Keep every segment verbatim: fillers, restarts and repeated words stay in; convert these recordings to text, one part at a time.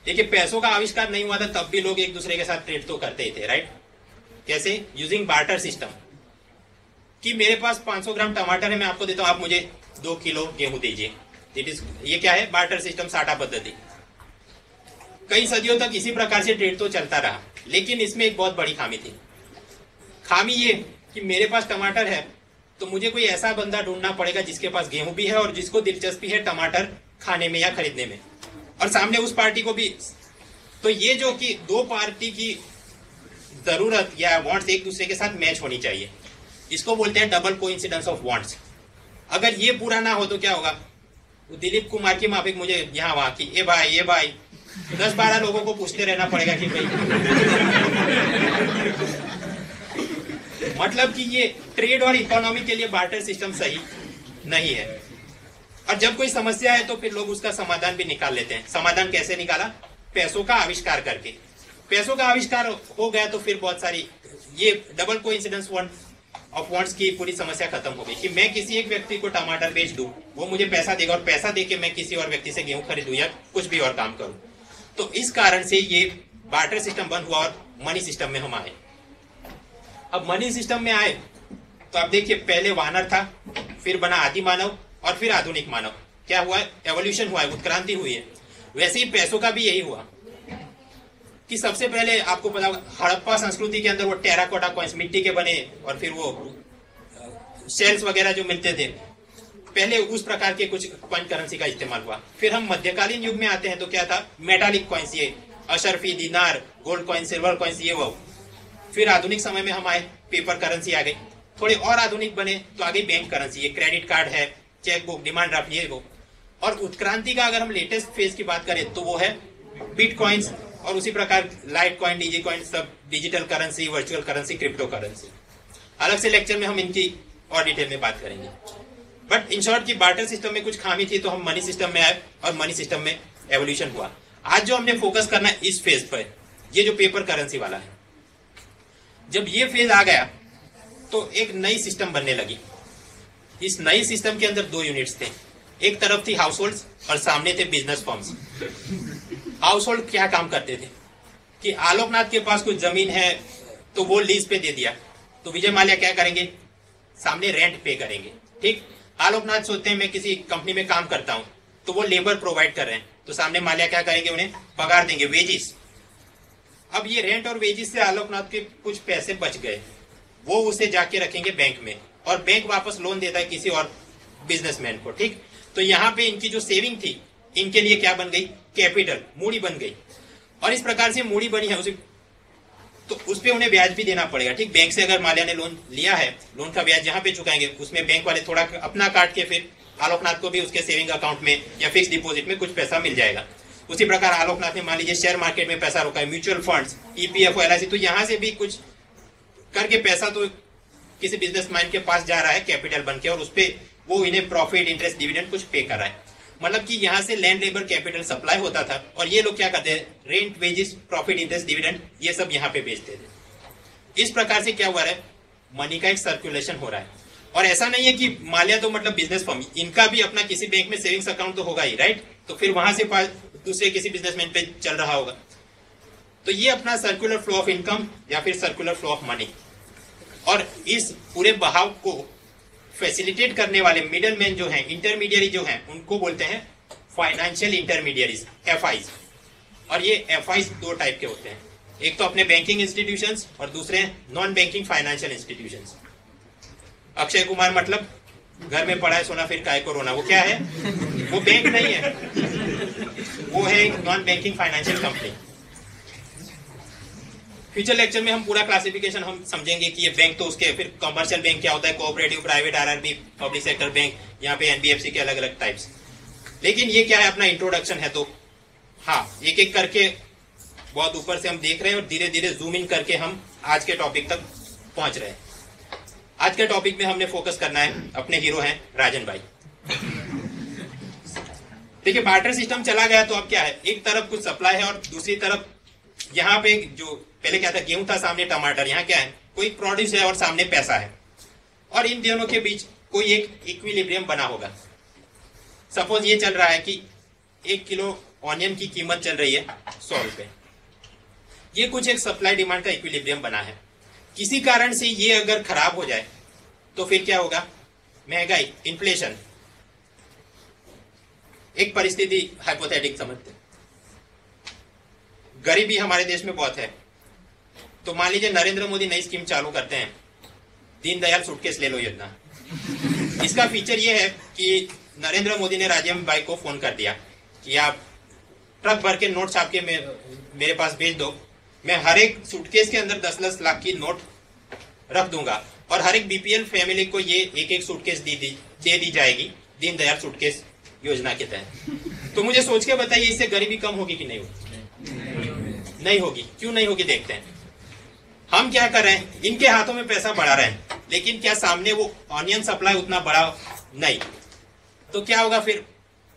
देखिए पैसों का आविष्कार नहीं हुआ था तब भी लोग एक दूसरे के साथ ट्रेड तो करते ही थे, राइट। कैसे? यूजिंग बार्टर सिस्टम, कि मेरे पास पाँच सौ ग्राम टमाटर है, मैं आपको देता हूं, आप मुझे दो किलो गेहूं दीजिए। इट इज, ये क्या है? बार्टर सिस्टम, साटा पद्धति। कई सदियों तक इसी प्रकार से ट्रेड तो चलता रहा, लेकिन इसमें एक बहुत बड़ी खामी थी। खामी ये कि मेरे पास टमाटर है तो मुझे कोई ऐसा बंदा ढूंढना पड़ेगा जिसके पास गेहूं भी है और जिसको दिलचस्पी है टमाटर खाने में या खरीदने में, और सामने उस पार्टी को भी। तो ये जो कि दो पार्टी की जरूरत या वांट्स एक दूसरे के साथ मैच होनी चाहिए, इसको बोलते हैं डबल कोइंसिडेंस ऑफ वांट्स। अगर ये पूरा ना हो तो क्या होगा? दिलीप कुमार की माफिक मुझे यहाँ वहां की, ए भाई ए भाई, दस बारह लोगों को पूछते रहना पड़ेगा कि भाई मतलब कि ये ट्रेड और इकोनॉमी के लिए बार्टर सिस्टम सही नहीं है। और जब कोई समस्या है तो फिर लोग उसका समाधान भी निकाल लेते हैं। समाधान कैसे निकाला? पैसों का आविष्कार करके। पैसों का आविष्कार हो गया तो फिर बहुत सारी ये डबल कोइंसिडेंस ऑफ वांट्स की पूरी समस्या खत्म हो गई कि मैं किसी एक व्यक्ति को टमाटर बेच दूं, वो मुझे पैसा देगा और पैसा देके मैं किसी और व्यक्ति से गेहूं खरीदूं या कुछ भी और काम करूं। तो इस कारण से ये बार्टर सिस्टम बंद हुआ और मनी सिस्टम में हम आए। अब मनी सिस्टम में आए तो आप देखिए, पहले वानर था, फिर बना आदि मानव और फिर आधुनिक मानव। क्या हुआ? एवोल्यूशन हुआ है, उत्क्रांति हुई है। वैसे ही पैसों का भी यही हुआ कि सबसे पहले आपको पता होगा हड़प्पा संस्कृति के अंदर वो टेराकोटा कॉइन्स मिट्टी के बने और फिर वो शेल्स वगैरह जो मिलते थे, पहले उस प्रकार के कुछ कॉइन करेंसी का इस्तेमाल हुआ। फिर हम मध्यकालीन युग में आते हैं तो क्या था? मेटालिक कॉइन्स, ये अशरफी, दिनार, गोल्ड कॉइन, सिल्वर कॉइन्स, ये वो। फिर आधुनिक समय में हम आए, पेपर करेंसी आ गई। थोड़े और आधुनिक बने तो आ गई बैंक करेंसी, ये क्रेडिट कार्ड है, चेकबुक, डिमांड ड्राफ्ट, ये वो। और उत्क्रांति का अगर हम लेटेस्ट फेज की बात करें तो वो है बिटकॉइंस, और उसी प्रकार लाइट कॉइन, डीजी कॉइन, सब digital currency, virtual currency, crypto currency. अलग से लेक्चर में हम इनकी और डिटेल में बात करेंगे। बट इन शॉर्ट की बार्टर सिस्टम में कुछ खामी थी तो हम मनी सिस्टम में आए और मनी सिस्टम में एवोल्यूशन हुआ। आज जो हमने फोकस करना है इस फेज पर, ये जो पेपर करेंसी वाला है, जब ये फेज आ गया तो एक नई सिस्टम बनने लगी। इस नई सिस्टम के अंदर दो यूनिट्स थे, एक तरफ थी हाउस होल्ड्स और सामने थे बिजनेस फर्म्स। हाउस होल्ड क्या काम करते थे कि आलोकनाथ के पास कुछ जमीन है तो वो लीज पे दे दिया, तो विजय माल्या क्या करेंगे? सामने रेंट पे करेंगे, ठीक। आलोकनाथ सोचते हैं मैं किसी कंपनी में काम करता हूं तो वो लेबर प्रोवाइड कर रहे हैं, तो सामने माल्या क्या करेंगे? उन्हें पगार देंगे, वेजिस। अब ये रेंट और वेजिस से आलोकनाथ के कुछ पैसे बच गए, वो उसे जाके रखेंगे बैंक में, और बैंक वापस लोन देता है किसी और बिजनेसमैन को, ठीक। तो यहाँ पे इनकी जो सेविंग थी, इनके लिए क्या बन गई? कैपिटल, मूड़ी बन गई। और इस प्रकार से मूड़ी बनी है उसे, तो उस पे उन्हें ब्याज भी देना पड़ेगा, ठीक। बैंक से अगर माल्या ने लोन लिया है, लोन का ब्याज जहां पे चुकाएंगे उसमें बैंक वाले थोड़ा अपना काट के फिर आलोकनाथ को भी उसके सेविंग अकाउंट में या फिक्स डिपॉजिट में कुछ पैसा मिल जाएगा। उसी प्रकार आलोकनाथ ने मान लीजिए शेयर मार्केट में पैसा रोका है, म्यूचुअल फंड्स, ईपीएफओ, एलआईसी, तो यहाँ से भी कुछ करके पैसा तो किसी बिजनेसमैन के पास जा रहा है कैपिटल बन के, और उस पर वो इन्हें प्रॉफिट, इंटरेस्ट, डिविडेंड कुछ पे कर रहा है। मतलब कि यहाँ से लैंड, लेबर, कैपिटल सप्लाई होता था और ये लोग क्या करते हैं? Rent, wages, profit, interest, dividend, ये सब यहाँ पे बेचते थे। इस प्रकार से क्या हुआ है? मनी का एक सर्कुलेशन हो रहा है। और ऐसा नहीं है कि माल्या तो मतलब बिजनेस फर्म, इनका भी अपना किसी बैंक में सेविंग्स अकाउंट तो होगा ही, राइट। तो फिर वहां से दूसरे किसी बिजनेसमैन पे चल रहा होगा। तो ये अपना सर्कुलर फ्लो ऑफ इनकम या फिर सर्कुलर फ्लो ऑफ मनी, और इस पूरे बहाव को फैसिलिटेट करने वाले मिडल मैन जो हैं, इंटरमीडियरी जो हैं, उनको बोलते हैं फाइनेंशियल इंटरमीडियरीज, एफ आईज। और ये एफ आईज दो टाइप के होते हैं, एक तो अपने बैंकिंग इंस्टीट्यूशंस और दूसरे non banking financial institutions. Akshay Kumar मतलब घर में पड़ा है सोना फिर काय को रोना, वो क्या है? वो बैंक नहीं है, वो है एक non banking financial company. Future lecture में हम पूरा क्लासिफिकेशन हम समझेंगे कि ये बैंक तो उसके, फिर कमर्शियल बैंक क्या होता है, cooperative, private, RRB, public sector bank, यहाँ पे एनबीएफसी के अलग अलग टाइप्स। लेकिन ये क्या है? अपना इंट्रोडक्शन है। तो हाँ, एक एक करके बहुत ऊपर से हम देख रहे हैं और धीरे धीरे जूम इन करके हम आज के टॉपिक तक पहुंच रहे हैं। आज के टॉपिक में हमने फोकस करना है, अपने हीरो हैं राजन भाई। देखिए, बार्टर सिस्टम चला गया तो अब क्या है? एक तरफ कुछ सप्लाई है और दूसरी तरफ यहाँ पे जो पहले क्या था, गेहूं था, सामने टमाटर, यहाँ क्या है? कोई प्रोड्यूस है और सामने पैसा है, और इन दोनों के बीच कोई एक इक्विलिब्रियम बना होगा। सपोज ये चल रहा है कि एक किलो ऑनियन की कीमत चल रही है सौ रुपए। ये कुछ एक सप्लाई डिमांड का इक्विलिब्रियम बना है। किसी कारण से ये अगर खराब हो जाए तो फिर क्या होगा? महंगाई, इन्फ्लेशन। एक परिस्थिति हाइपोथेटिक समझते हैं, गरीबी हमारे देश में बहुत है, तो मान लीजिए नरेंद्र मोदी नई स्कीम चालू करते हैं, दीनदयाल सूटकेस ले लो योजना। इसका फीचर ये है कि नरेंद्र मोदी ने राजेंद्र भाई को फोन कर दिया कि आप ट्रक भर के नोट छाप के मेरे पास भेज दो, मैं हर एक सूटकेस के अंदर दस दस लाख की नोट रख दूंगा और हर एक बीपीएल फैमिली को ये एक एक सूटकेस दी दी दे दी जाएगी दीनदयाल सूटकेस योजना के तहत। तो मुझे सोच के बताइए, इससे गरीबी कम होगी कि नहीं होगी? नहीं होगी। क्यों नहीं होगी? देखते हैं। हम क्या कर रहे हैं, इनके हाथों में पैसा बढ़ा रहे हैं, लेकिन क्या सामने वो ऑनियन सप्लाई उतना बड़ा नहीं। तो क्या होगा फिर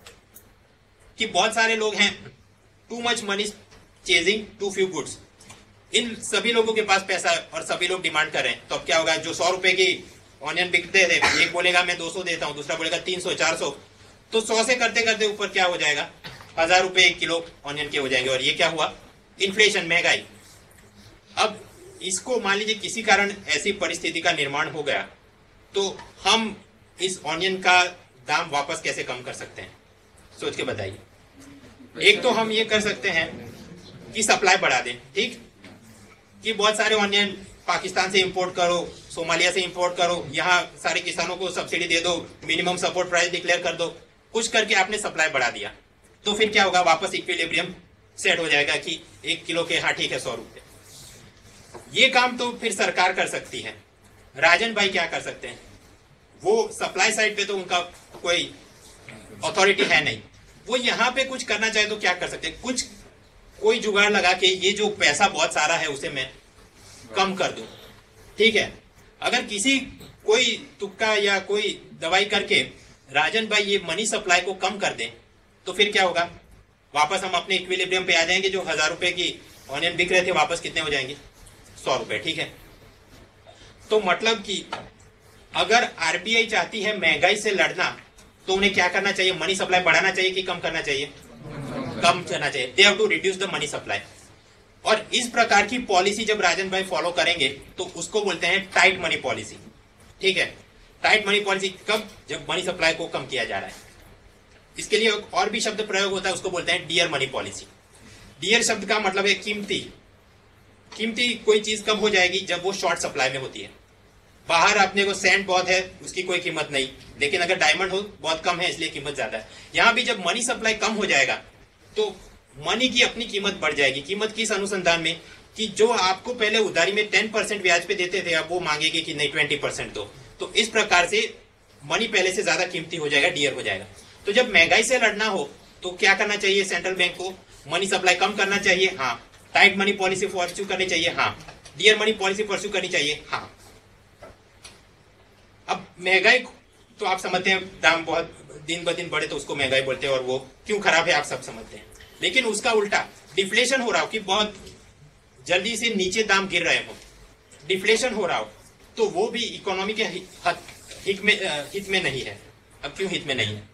कि बहुत सारे लोग हैं, too much money chasing too few goods. इन सभी लोगों के पास पैसा है और सभी लोग डिमांड कर रहे हैं, तो अब क्या होगा? जो सौ रुपए की ऑनियन बिकते थे, एक बोलेगा मैं दो सौ देता हूं, दूसरा बोलेगा तीन सौ, चार सौ, तो सौ से करते करते ऊपर क्या हो जाएगा? हजार रुपए एक किलो ऑनियन के हो जाएंगे। और ये क्या हुआ? इन्फ्लेशन, महंगाई। अब इसको मान लीजिए किसी कारण ऐसी परिस्थिति का निर्माण हो गया, तो हम इस ऑनियन का दाम वापस कैसे कम कर सकते हैं? सोच के बताइए। एक तो हम ये कर सकते हैं कि सप्लाई बढ़ा दें, ठीक, कि बहुत सारे ऑनियन पाकिस्तान से इंपोर्ट करो, सोमालिया से इंपोर्ट करो, यहाँ सारे किसानों को सब्सिडी दे दो, मिनिमम सपोर्ट प्राइस डिक्लेयर कर दो, कुछ करके आपने सप्लाई बढ़ा दिया, तो फिर क्या होगा? वापस इक्विलिब्रियम सेट हो जाएगा कि एक किलो के, हाँ ठीक है, सौ रुपए। ये काम तो फिर सरकार कर सकती है। राजन भाई क्या कर सकते हैं? वो सप्लाई साइड पे तो उनका कोई अथॉरिटी है नहीं, वो यहाँ पे कुछ करना चाहे तो क्या कर सकते हैं? कुछ कोई जुगाड़ लगा के ये जो पैसा बहुत सारा है उसे मैं कम कर दूं, ठीक है। अगर किसी कोई तुक्का या कोई दवाई करके राजन भाई ये मनी सप्लाई को कम कर दें, तो फिर क्या होगा? वापस हम अपने इक्विलिब्रियम पे आ जाएंगे। जो हजार रुपए की ऑनियन बिक रहे थे, वापस कितने हो जाएंगे? सौ रुपए, ठीक है। तो मतलब कि अगर आरबीआई चाहती है महंगाई से लड़ना, तो उन्हें क्या करना चाहिए? मनी सप्लाई बढ़ाना चाहिए कि कम करना चाहिए? कम करना चाहिए। They have to reduce the money supply. और इस प्रकार की पॉलिसी जब राजन भाई फॉलो करेंगे तो उसको बोलते हैं टाइट मनी पॉलिसी, ठीक है। टाइट मनी पॉलिसी कब? जब मनी सप्लाई को कम किया जा रहा है। इसके लिए और भी शब्द प्रयोग होता है, उसको बोलते हैं डियर मनी पॉलिसी। डियर शब्द का मतलब है कीमती। कीमती कोई चीज कब हो जाएगी? जब वो शॉर्ट सप्लाई में होती है। बाहर अपने को सैंड बहुत है, उसकी कोई कीमत नहीं, लेकिन अगर डायमंड हो बहुत कम है, इसलिए कीमत ज्यादा है। यहाँ भी जब मनी सप्लाई कम हो जाएगा तो मनी की अपनी कीमत बढ़ जाएगी। कीमत किस अनुसंधान में? कि जो आपको पहले उधारी में टेन परसेंट ब्याज पे देते थे, अब वो मांगेंगे कि नहीं ट्वेंटी परसेंट दो। तो इस प्रकार से मनी पहले से ज्यादा कीमती हो जाएगा, डियर हो जाएगा। तो जब महंगाई से लड़ना हो तो क्या करना चाहिए? सेंट्रल बैंक को मनी सप्लाई कम करना चाहिए, हाँ। टाइट मनी पॉलिसी परस्यू करनी चाहिए, हाँ। डियर मनी पॉलिसी परस्यू करनी चाहिए, हाँ। अब महंगाई तो आप समझते हैं, दाम बहुत दिन ब दिन बढ़े तो उसको महंगाई बोलते हैं, और वो क्यों खराब है आप सब समझते हैं। लेकिन उसका उल्टा डिफ्लेशन हो रहा हो कि बहुत जल्दी से नीचे दाम गिर रहे हो, डिफ्लेशन हो रहा हो, तो वो भी इकोनॉमी के हित में हित में नहीं है। अब क्यों हित में नहीं है?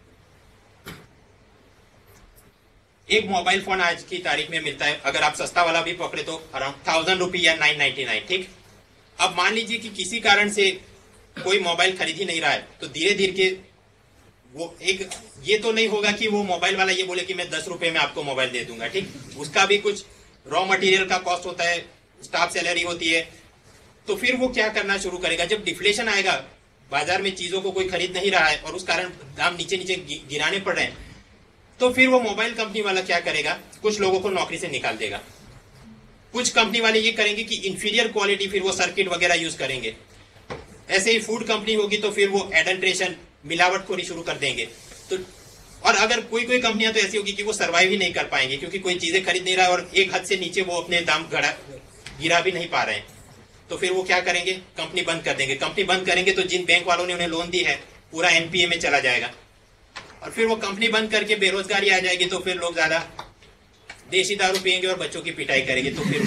एक मोबाइल फोन आज की तारीख में मिलता है, अगर आप सस्ता वाला भी पकड़े तो अराउंड थाउजेंड रुपी या नाइन नाइनटी नाइन, ठीक। अब मान लीजिए कि किसी कारण से कोई मोबाइल खरीद ही नहीं रहा है, तो धीरे धीरे के वो एक ये तो नहीं होगा कि वो मोबाइल वाला ये बोले कि मैं दस रुपए में आपको मोबाइल दे दूंगा, ठीक। उसका भी कुछ रॉ मटेरियल का कॉस्ट होता है, स्टाफ सैलरी होती है। तो फिर वो क्या करना शुरू करेगा? जब डिफ्लेशन आएगा, बाजार में चीजों को कोई खरीद नहीं रहा है और उस कारण दाम नीचे नीचे गिराने पड़ रहे हैं, तो फिर वो मोबाइल कंपनी वाला क्या करेगा? कुछ लोगों को नौकरी से निकाल देगा। कुछ कंपनी वाले ये करेंगे कि इंफीरियर क्वालिटी, फिर वो सर्किट वगैरह यूज करेंगे। ऐसे ही फूड कंपनी होगी तो फिर वो एडल्ट्रेशन, मिलावटखोरी शुरू कर देंगे। तो और अगर कोई कोई कंपनियां तो ऐसी होगी कि वो सर्वाइव ही नहीं कर पाएंगे, क्योंकि कोई चीजें खरीद नहीं रहा है और एक हद से नीचे वो अपने दाम गड़ा गिरा भी नहीं पा रहे हैं। तो फिर वो क्या करेंगे? कंपनी बंद कर देंगे। कंपनी बंद करेंगे तो जिन बैंक वालों ने उन्हें लोन दी है पूरा एनपीए में चला जाएगा, और फिर वो कंपनी बंद करके बेरोजगारी आ जाएगी। तो फिर लोग ज्यादा देशी दारू पियेंगे और बच्चों की पिटाई करेंगे। तो फिर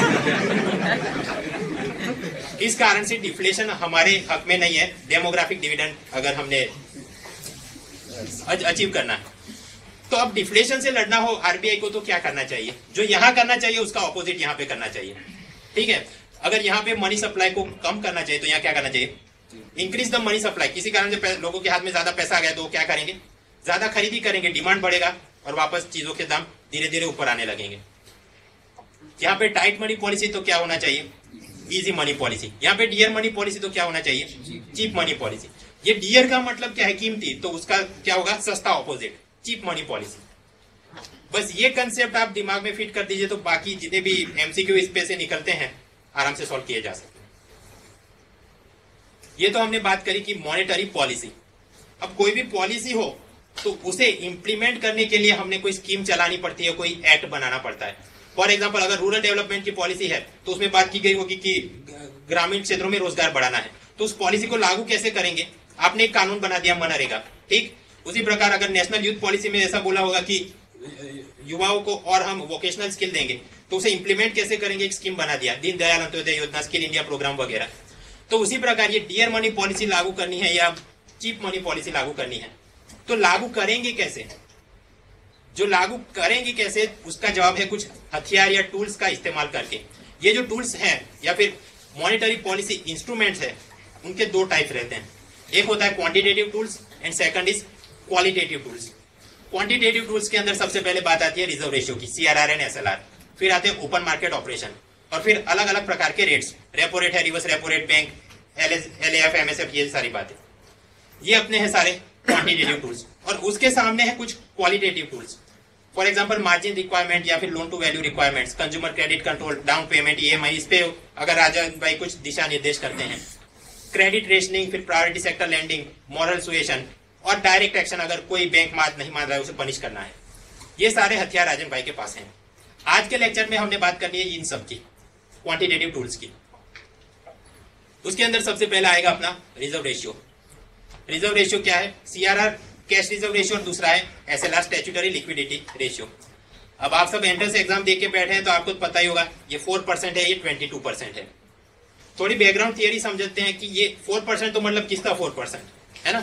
इस कारण से डिफ्लेशन हमारे हक में नहीं है। डेमोग्राफिक डिविडेंड अगर हमने अचीव करना है तो अब डिफ्लेशन से लड़ना हो आरबीआई को तो क्या करना चाहिए? जो यहां करना चाहिए उसका ऑपोजिट यहां पे करना चाहिए। ठीक है, अगर यहाँ पे मनी सप्लाई को कम करना चाहिए तो यहाँ क्या करना चाहिए? Increase the money supply. किसी कारण से लोगों के हाथ में ज्यादा पैसा आ गया तो क्या करेंगे? ज्यादा खरीदी करेंगे, डिमांड बढ़ेगा और वापस चीजों के दाम धीरे धीरे ऊपर आने लगेंगे। यहाँ पे टाइट मनी पॉलिसी तो क्या होना चाहिए? Easy money policy. यहाँ पे डियर मनी पॉलिसी तो क्या होना चाहिए? Cheap money policy. ये डियर का मतलब क्या है? कीमती, तो उसका क्या होगा? सस्ता, ऑपोजिट चीप मनी पॉलिसी। बस ये कंसेप्ट आप दिमाग में फिट कर दीजिए तो बाकी जितने भी एमसीक्यू इस पे से निकलते हैं आराम से सॉल्व किए जा सकते हैं। ये तो हमने बात करी कि मॉनेटरी पॉलिसी। अब कोई भी पॉलिसी हो तो उसे इंप्लीमेंट करने के लिए हमने कोई स्कीम चलानी पड़ती है, कोई एक्ट बनाना पड़ता है। फॉर एग्जांपल अगर रूरल डेवलपमेंट की पॉलिसी है तो उसमें बात की गई होगी कि ग्रामीण क्षेत्रों में रोजगार बढ़ाना है, तो उस पॉलिसी को लागू कैसे करेंगे? आपने एक कानून बना दिया मनरेगा, ठीक। उसी प्रकार अगर नेशनल यूथ पॉलिसी में ऐसा बोला होगा कि युवाओं को और हम वोकेशनल स्किल देंगे, तो उसे इंप्लीमेंट कैसे करेंगे? एक स्कीम बना दिया, दीनदयाल अंत्योदय योजना, स्किल इंडिया प्रोग्राम वगैरह। तो उसी प्रकार ये डियर मनी पॉलिसी लागू करनी है या चीप मनी पॉलिसी लागू करनी है, तो लागू करेंगे कैसे? जो लागू करेंगे कैसे उसका जवाब है कुछ हथियार या टूल्स का इस्तेमाल करके। ये जो टूल्स हैं या फिर मॉनेटरी पॉलिसी इंस्ट्रूमेंट्स है, उनके दो टाइप रहते हैं। एक होता है quantitative tools and second is qualitative tools. Quantitative tools के अंदर सबसे पहले बात आती है रिजर्व रेशियो की, सीआरआर एंड एसएलआर। फिर आते हैं ओपन मार्केट ऑपरेशन और फिर अलग अलग प्रकार के रेट्स, रेपो रेट है, reverse repo rate, bank, LAF, MSF, ये सारी बातें, ये अपने हैं सारे क्वांटिटेटिव टूल्स। और उसके सामने है कुछ qualitative tools. For example margin requirement या फिर loan to value requirements, consumer credit control, down payment, EMI, इस पे अगर राजा भाई कुछ दिशा निर्देश करते हैं। क्रेडिट रेशनिंग, फिर priority sector lending, moral suasion और डायरेक्ट एक्शन, अगर कोई बैंक मात नहीं मान रहा है उसे पनिश करना है। ये सारे हथियार राजन भाई के पास हैं। आज के लेक्चर में हमने बात करनी है इन सब की, क्वांटिटेटिव टूल्स की। उसके अंदर सबसे पहला आएगा अपना रिजर्व रेशियो। रिजर्व रेशियो क्या है? सीआरआर कैश रिजर्व रेशियो और दूसरा है एसएलआर स्टैट्यूटरी लिक्विडिटी रेशियो। अब आप सब एंट्रेंस एग्जाम देके बैठे हैं तो आपको पता ही होगा ये फोर परसेंट है, ये ट्वेंटी टू परसेंट है। थोड़ी बैकग्राउंड थियरी समझते हैं कि ये फोर परसेंट तो मतलब किसका फोर परसेंट है ना?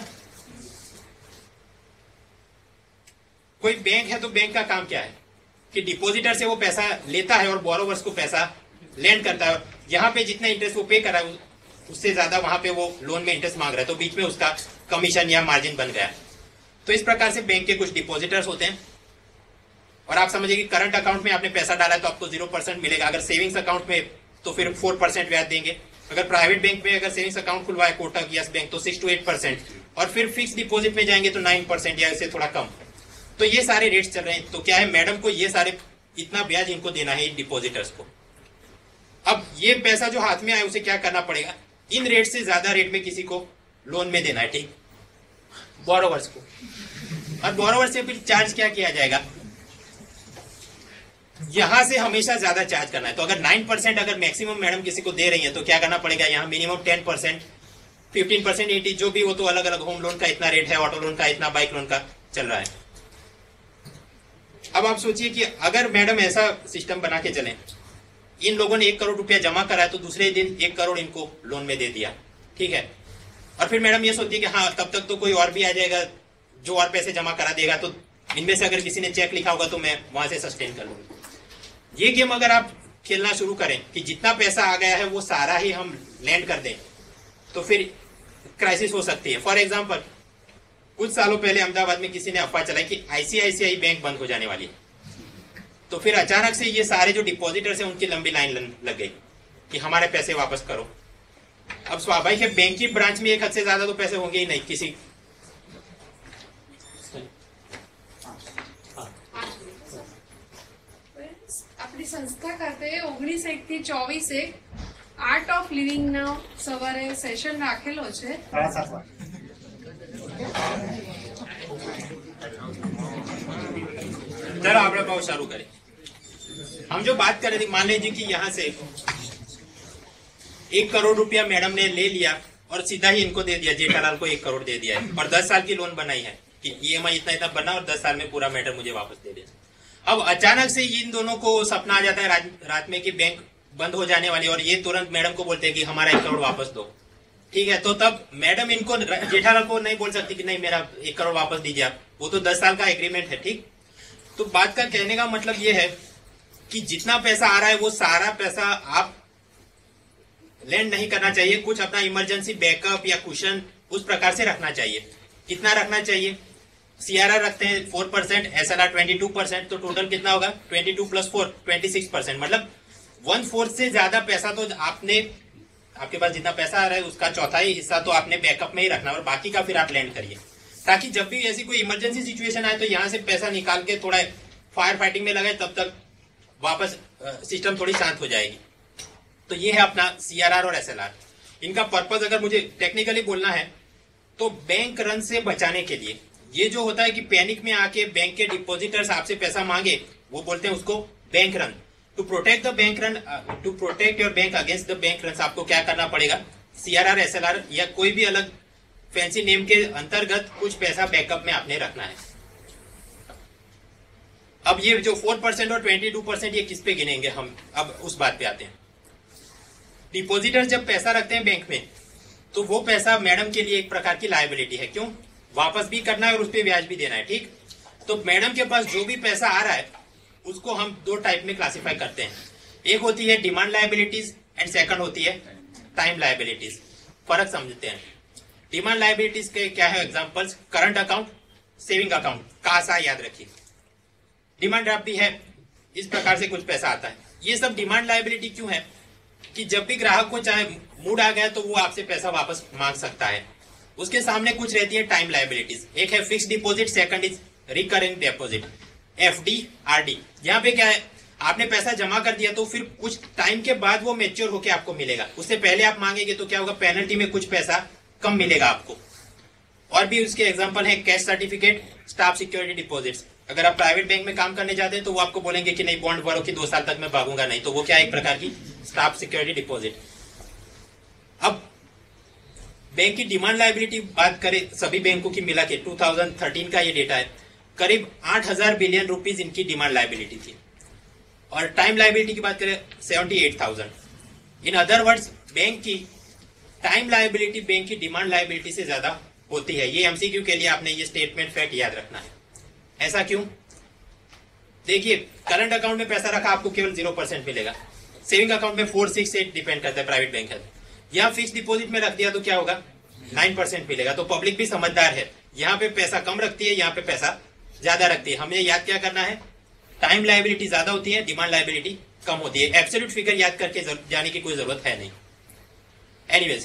कोई बैंक है तो बैंक का काम क्या है कि डिपॉजिटर से वो पैसा लेता है और बोरोवर्स को पैसा लेंड करता है। यहाँ पे जितना इंटरेस्ट वो पे कर रहा है उससे ज्यादा वहां पे वो लोन में इंटरेस्ट मांग रहा है, तो बीच में उसका कमीशन या मार्जिन बन गया। तो इस प्रकार से बैंक के कुछ डिपॉजिटर्स होते हैं। और आप समझिए कि करंट अकाउंट में आपने पैसा डाला है तो आपको जीरो परसेंट मिलेगा, अगर सेविंग्स अकाउंट में तो फिर फोर परसेंट ब्याज देंगे, अगर प्राइवेट बैंक में अगर सेविंग्स अकाउंट खुलवाए कोटक, यस बैंक, तो सिक्स टू एट परसेंट, और फिर फिक्स डिपॉजिट में जाएंगे तो नाइन परसेंट या इससे थोड़ा कम। तो ये सारे रेट्स चल रहे हैं। तो क्या है, मैडम को ये सारे इतना ब्याज इनको देना है डिपॉजिटर्स को। अब ये पैसा जो हाथ में आए उसे क्या करना पड़ेगा? इन रेट से ज्यादा रेट में किसी को लोन में देना है, ठीक, बोरोवर्स को। और बोरोवर से फिर चार्ज क्या किया जाएगा? यहां से हमेशा ज्यादा चार्ज करना है। तो अगर नाइन परसेंट अगर मैक्सिमम मैडम किसी को दे रही है तो क्या करना पड़ेगा? यहाँ minimum ten percent, fifteen percent, eighty, जो भी वो तो अलग अलग, होम लोन का इतना रेट है, ऑटो लोन का इतना, बाइक लोन का चल रहा है। अब आप सोचिए कि अगर मैडम ऐसा सिस्टम बना के चले, इन लोगों ने एक करोड़ रुपया जमा करा है तो दूसरे दिन एक करोड़ इनको लोन में दे दिया, ठीक है। और फिर मैडम ये सोचती है कि हाँ तब तक तो कोई और भी आ जाएगा जो और पैसे जमा करा देगा, तो इनमें से अगर किसी ने चेक लिखा होगा तो मैं वहां से सस्टेन कर लूंगा। ये गेम अगर आप खेलना शुरू करें कि जितना पैसा आ गया है वो सारा ही हम लैंड कर दें, तो फिर क्राइसिस हो सकती है। फॉर एग्जाम्पल कुछ सालों पहले अहमदाबाद में किसी ने अफवाह चलाई कि आईसीआईसीआई बैंक बंद हो जाने वाली है, तो फिर अचानक से ये सारे जो डिपॉजिटर्स हैं उनकी लंबी लाइन लग गई कि हमारे पैसे वापस करो। अब स्वाभाविक है बैंक की ब्रांच में एक हद से ज्यादा तो पैसे होंगे ही नहीं किसी। આપણી સંસ્થા ખાતે ઓગણીસ એક થી ચોવીસ એક આર્ટ ઓફ લિવિંગ નો સવારે સેશન રાખેલો છે। चलो આપણે बहुत शुरू करें। हम जो बात कर रहे थे, मान लीजिए कि यहाँ से एक करोड़ रुपया मैडम ने ले लिया और सीधा ही इनको दे दिया, जेठालाल को एक करोड़ दे दिया है और दस साल की लोन बनाई है कि ईएमआई इतना इतना बना और दस साल में पूरा मैटर मुझे वापस दे दिया। अब अचानक से इन दोनों को सपना आ जाता है रात, रात में कि बैंक बंद हो जाने वाली, और ये तुरंत मैडम को बोलते हैं कि हमारा एक करोड़ वापस दो, ठीक है। तो तब मैडम इनको, जेठालाल को नहीं बोल सकती कि नहीं मेरा एक करोड़ वापस दीजिए आप, वो तो दस साल का एग्रीमेंट है, ठीक। तो बात का कहने का मतलब ये है कि जितना पैसा आ रहा है वो सारा पैसा आप लैंड नहीं करना चाहिए, कुछ अपना इमरजेंसी बैकअप या कुशन उस प्रकार से रखना चाहिए। कितना रखना चाहिए? सीआरआर रखते हैं four percent, SLR twenty two percent, तो टोटल कितना होगा? Twenty two plus four twenty six percent, मतलब वन फोर्थ से ज्यादा पैसा तो आपने, आपके पास जितना पैसा आ रहा है उसका चौथाई हिस्सा तो आपने बैकअप में ही रखना और बाकी का फिर आप लैंड करिए, ताकि जब भी ऐसी कोई इमरजेंसी सिचुएशन आए तो यहाँ से पैसा निकाल के थोड़ा फायर फाइटिंग में लगाए, तब तक वापस सिस्टम थोड़ी शांत हो जाएगी। तो ये है अपना सीआरआर और एसएलआर। इनका पर्पज अगर मुझे टेक्निकली बोलना है तो बैंक रन से बचाने के लिए, ये जो होता है कि पैनिक में आके बैंक के डिपॉजिटर्स आपसे पैसा मांगे, वो बोलते हैं उसको bank run. To protect the bank run, to protect your bank against the bank run, आपको क्या करना पड़ेगा? सीआरआर, एसएलआर या कोई भी अलग फैंसी नेम के अंतर्गत कुछ पैसा बैकअप में आपने रखना है। अब ये जो फोर परसेंट और ट्वेंटी टू परसेंट ये किस पे गिनेंगे हम? अब उस बात पे आते हैं। डिपॉजिटर जब पैसा रखते हैं बैंक में तो वो पैसा मैडम के लिए एक प्रकार की लायबिलिटी है। क्यों? वापस भी करना है और उस पर ब्याज भी देना है, ठीक? तो मैडम के पास जो भी पैसा आ रहा है उसको हम दो टाइप में क्लासिफाई करते हैं। एक होती है डिमांड लायबिलिटीज एंड सेकंड होती है टाइम लायबिलिटीज। फर्क समझते हैं। डिमांड लायबिलिटीज के क्या है examples? Current account, saving account, CASA, याद रखिए। डिमांड ड्राफ्ट भी है, इस प्रकार से कुछ पैसा आता है। ये सब डिमांड लायबिलिटी क्यों है? कि जब भी ग्राहक को चाहे मूड आ गया तो वो आपसे पैसा वापस मांग सकता है। उसके सामने कुछ रहती है टाइम लायबिलिटीज। एक है fix deposit, second is recurring deposit, FD, RD. यहाँ पे क्या है? आपने पैसा जमा कर दिया तो फिर कुछ टाइम के बाद वो मैच्योर होके आपको मिलेगा। उससे पहले आप मांगेंगे तो क्या होगा? पेनल्टी में कुछ पैसा कम मिलेगा आपको। और भी उसके एग्जांपल है cash certificate, staff security deposits. अगर आप प्राइवेट बैंक में काम करने जाते हैं तो वो आपको बोलेंगे कि नहीं बॉन्ड भरो कि दो साल तक मैं भागूंगा नहीं, तो वो क्या है? एक प्रकार की स्टाफ सिक्योरिटी डिपॉजिट। अब बैंक की डिमांड लायबिलिटी बात करें सभी बैंकों की मिला के, टू थाउजेंड थर्टीन का ये डेटा है, करीब आठ हजार बिलियन रुपीज इनकी डिमांड लायबिलिटी थी। और टाइम लायबिलिटी की बात करें seventy eight thousand. In other words bank की टाइम लायबिलिटी बैंक की डिमांड लायबिलिटी से ज्यादा होती है। ये एमसीक्यू के लिए आपने ये स्टेटमेंट फैक्ट याद रखना है। ऐसा क्यों? देखिए, करंट अकाउंट में पैसा रखा आपको केवल जीरो परसेंट मिलेगा, सेविंग अकाउंट में फोर सिक्स एट डिपेंड करता है, प्राइवेट बैंक है। यहाँ फिक्स डिपॉजिट में रख दिया तो क्या होगा? नाइन परसेंट मिलेगा। तो पब्लिक भी समझदार है, यहाँ पे पैसा कम रखती है, यहाँ पे पैसा ज्यादा रखती है। हमें याद क्या करना है? टाइम लायबिलिटी ज्यादा होती है, डिमांड लायबिलिटी कम होती है। एब्सोल्यूट फिगर याद करके जाने की कोई जरूरत है नहीं। एनीवेज,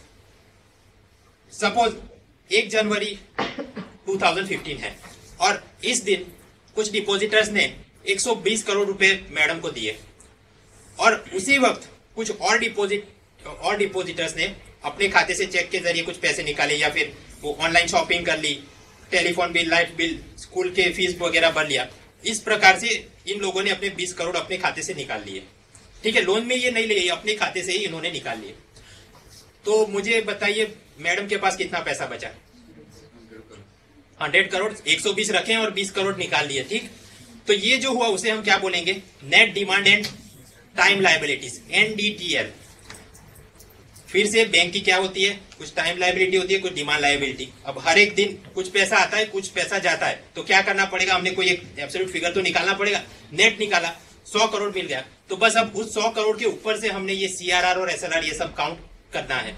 सपोज एक जनवरी टू थाउजेंड फिफ्टीन है और इस दिन कुछ डिपॉजिटर्स ने एक सौ बीस करोड़ रुपए मैडम को दिए और उसी वक्त कुछ और डिपॉजिट और डिपॉजिटर्स ने अपने खाते से चेक के जरिए कुछ पैसे निकाले या फिर वो ऑनलाइन शॉपिंग कर ली, telephone bill, light bill, school के फीस वगैरह भर लिया। इस प्रकार से इन लोगों ने अपने बीस करोड़ अपने खाते से निकाल लिए। ठीक है, लोन में ये नहीं लिए, अपने खाते से ही इन्होंने निकाल लिए। तो मुझे बताइए मैडम के पास कितना पैसा बचा? हंड्रेड करोड़। एक सौ बीस रखे और बीस करोड़ निकाल लिए, ठीक? तो ये जो हुआ उसे हम क्या बोलेंगे? Net demand and time liabilities, NDTL. फिर से बैंक की क्या होती है? कुछ टाइम लायबिलिटी होती है, कुछ डिमांड लायबिलिटी। अब हर एक दिन कुछ पैसा आता है, कुछ पैसा जाता है, तो क्या करना पड़ेगा? हमने कोई एक एब्सोल्यूट फिगर तो निकालना पड़ेगा। नेट निकाला, सौ करोड़ मिल गया, तो बस अब उस सौ करोड़ के ऊपर से हमने ये सीआरआर और एसएलआर ये सब काउंट करना है।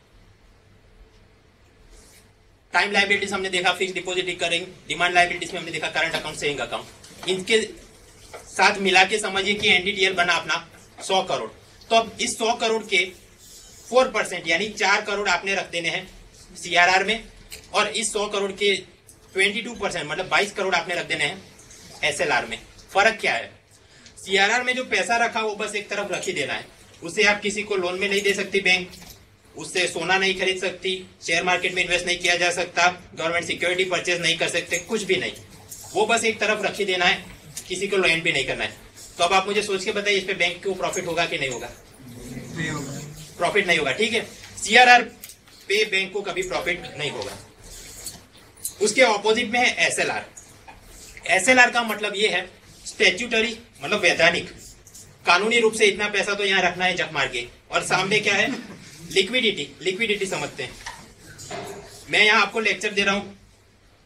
टाइम लायबिलिटीज हमने देखा fix deposit, recurring. Demand liabilities में हमने देखा करंट अकाउंट, सेविंग अकाउंट। इनके साथ मिला के समझिए कि एनडीटीएल बना अपना सौ करोड़। तो अब इस सौ करोड़ के फोर परसेंट यानी चार करोड़ आपने रख देने हैं सीआरआर में और इस सौ करोड़ के बाईस परसेंट मतलब बाईस करोड़ आपने रख देने हैं एसएलआर में। फर्क क्या है? सीआरआर में जो पैसा रखा वो बस एक तरफ रख ही देना है, उसे आप किसी को लोन में नहीं दे सकती बैंक, उससे सोना नहीं खरीद सकती, शेयर मार्केट में इन्वेस्ट नहीं किया जा सकता, गवर्नमेंट सिक्योरिटी परचेज नहीं कर सकते, कुछ भी नहीं। वो बस एक तरफ रख ही देना है, किसी को लोन भी नहीं करना है। तो अब आप मुझे सोच के बताइए इस पे बैंक को प्रॉफिट होगा कि नहीं होगा? प्रॉफिट नहीं होगा, ठीक है। सीआरआर पे बैंक को कभी प्रॉफिट नहीं होगा। उसके ऑपोजिट में है एसएलआर। एसएलआर का मतलब ये है स्टैट्यूटरी, मतलब वैधानिक, कानूनी रूप से इतना पैसा तो यहाँ रखना है जक मार के। और सामने क्या है? लिक्विडिटी। लिक्विडिटी समझते हैं। मैं यहाँ आपको लेक्चर दे रहा हूँ,